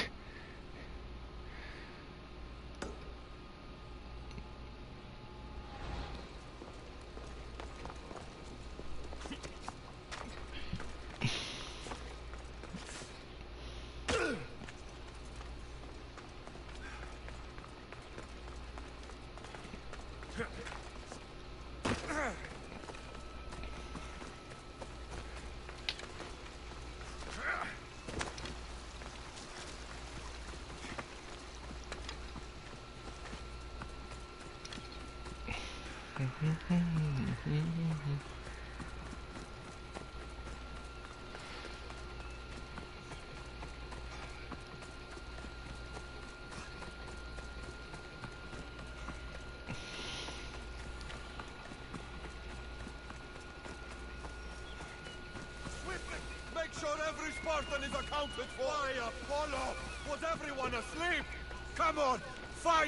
Make sure every Spartan is accounted for! Why, Apollo? Was everyone asleep? Come on, find...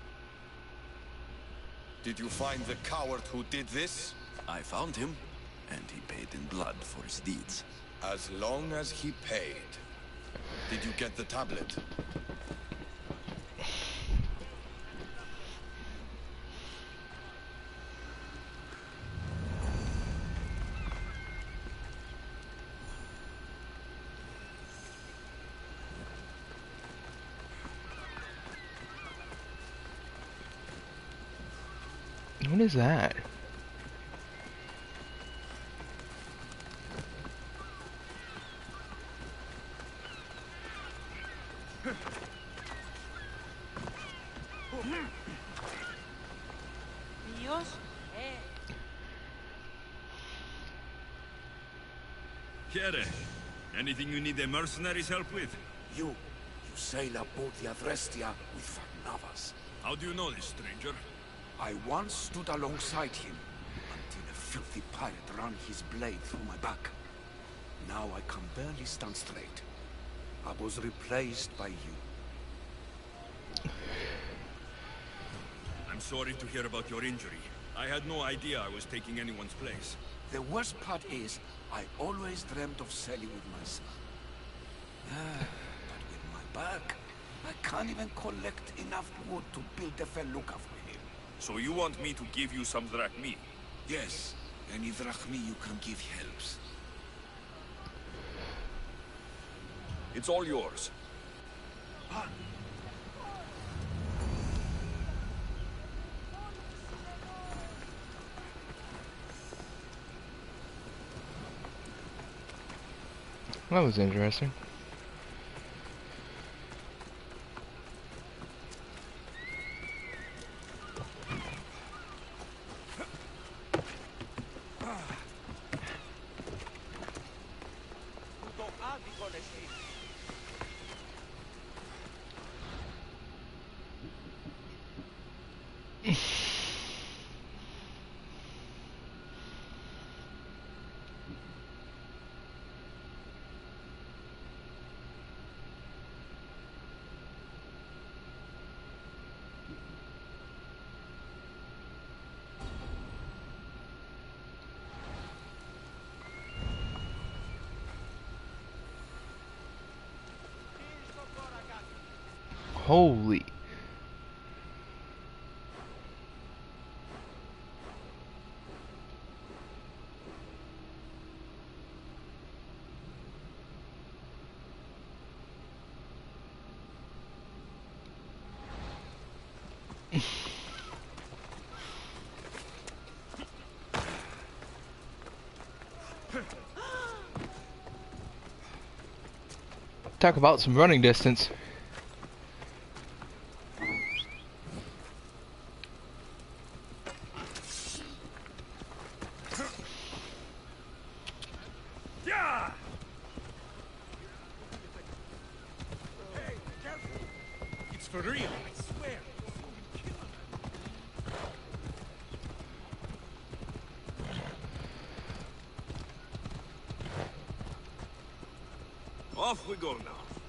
Did you find the coward who did this? I found him, And he paid in blood for his deeds. As long as he paid. Did you get the tablet? What is that? Dios, eh. Kere, anything you need the mercenaries' help with? You, you sail aboard the Adrestia with Navas. How do you know this, stranger? I once stood alongside him until a filthy pirate ran his blade through my back. Now I can barely stand straight. I was replaced by you. I'm sorry to hear about your injury. I had no idea I was taking anyone's place. The worst part is, I always dreamt of sailing with my son. Ah, but with my back, I can't even collect enough wood to build a felucca for him. So you want me to give you some drachmi? Yes, any drachmi you can give helps. It's all yours. That was interesting. Holy. Talk about some running distance. It's for real, I swear. Off we go now.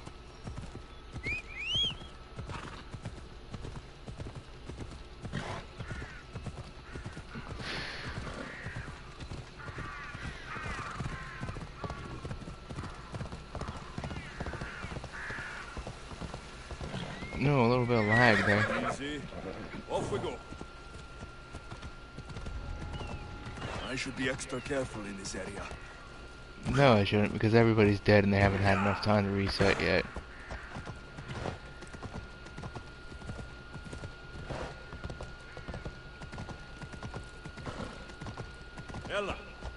No, a little bit of lag there. Easy. Off we go. I should be extra careful in this area. No, I shouldn't, because everybody's dead and they haven't had enough time to reset yet. Ella.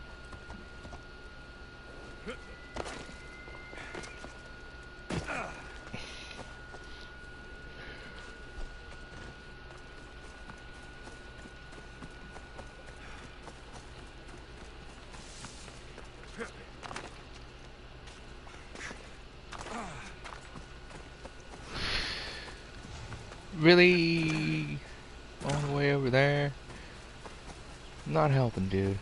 Really? All the way over there? Not helping, dude.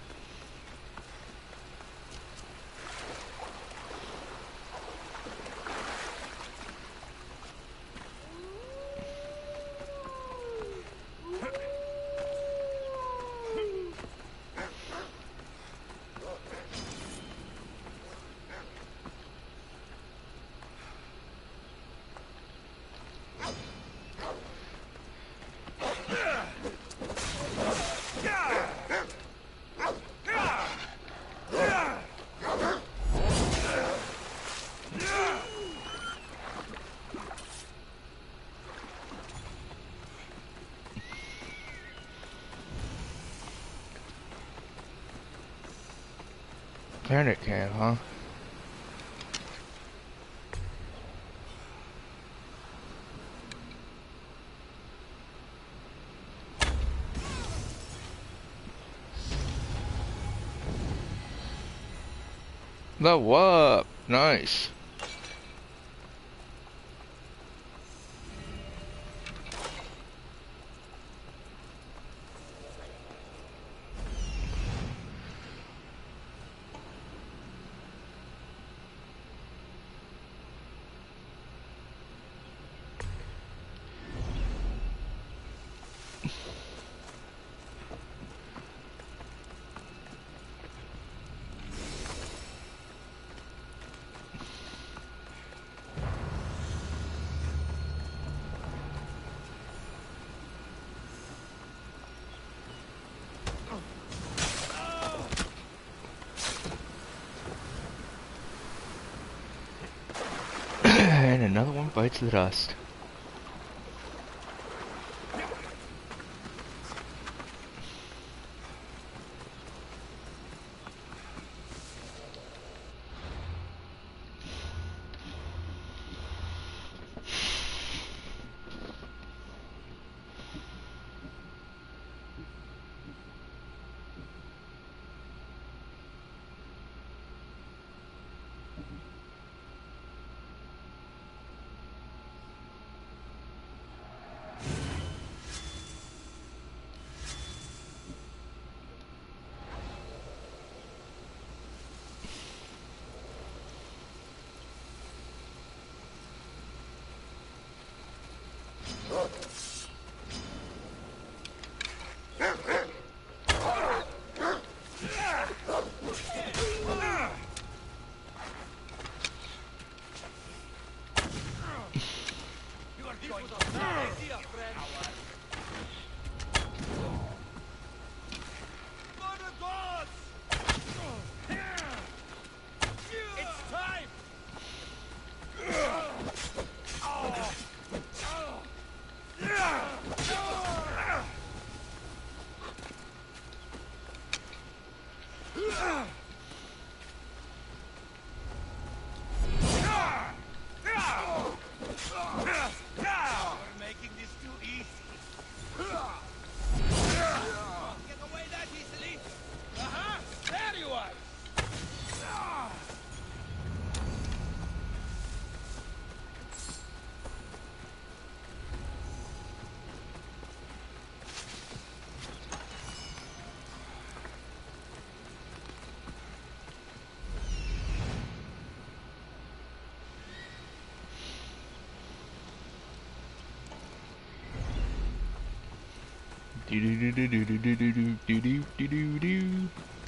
Bandit camp, huh? Level up! Nice. And another one bites the dust. Do do do do do do do do do do do do do.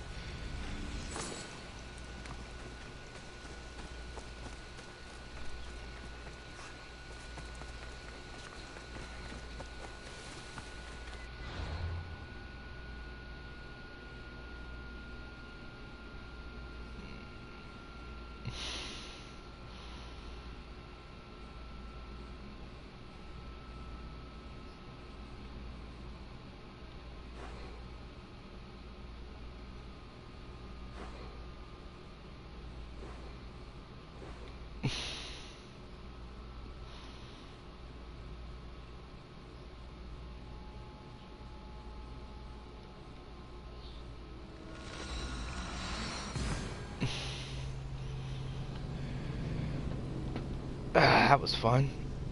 Ah, that was fun.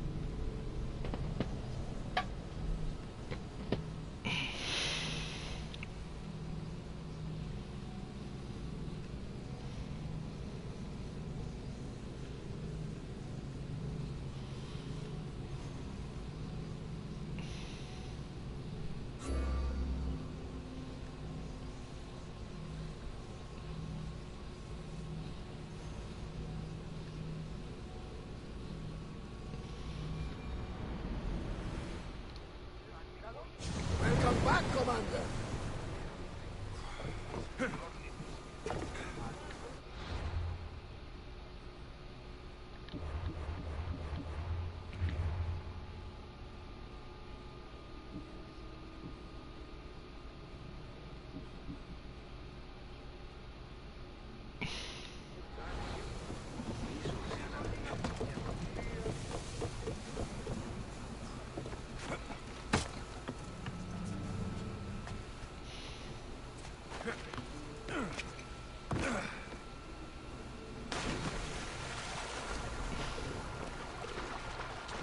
Welcome back, Commander.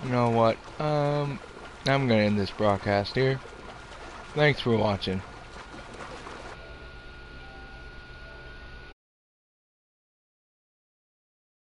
You know what? Um, I'm gonna end this broadcast here. Thanks for watching.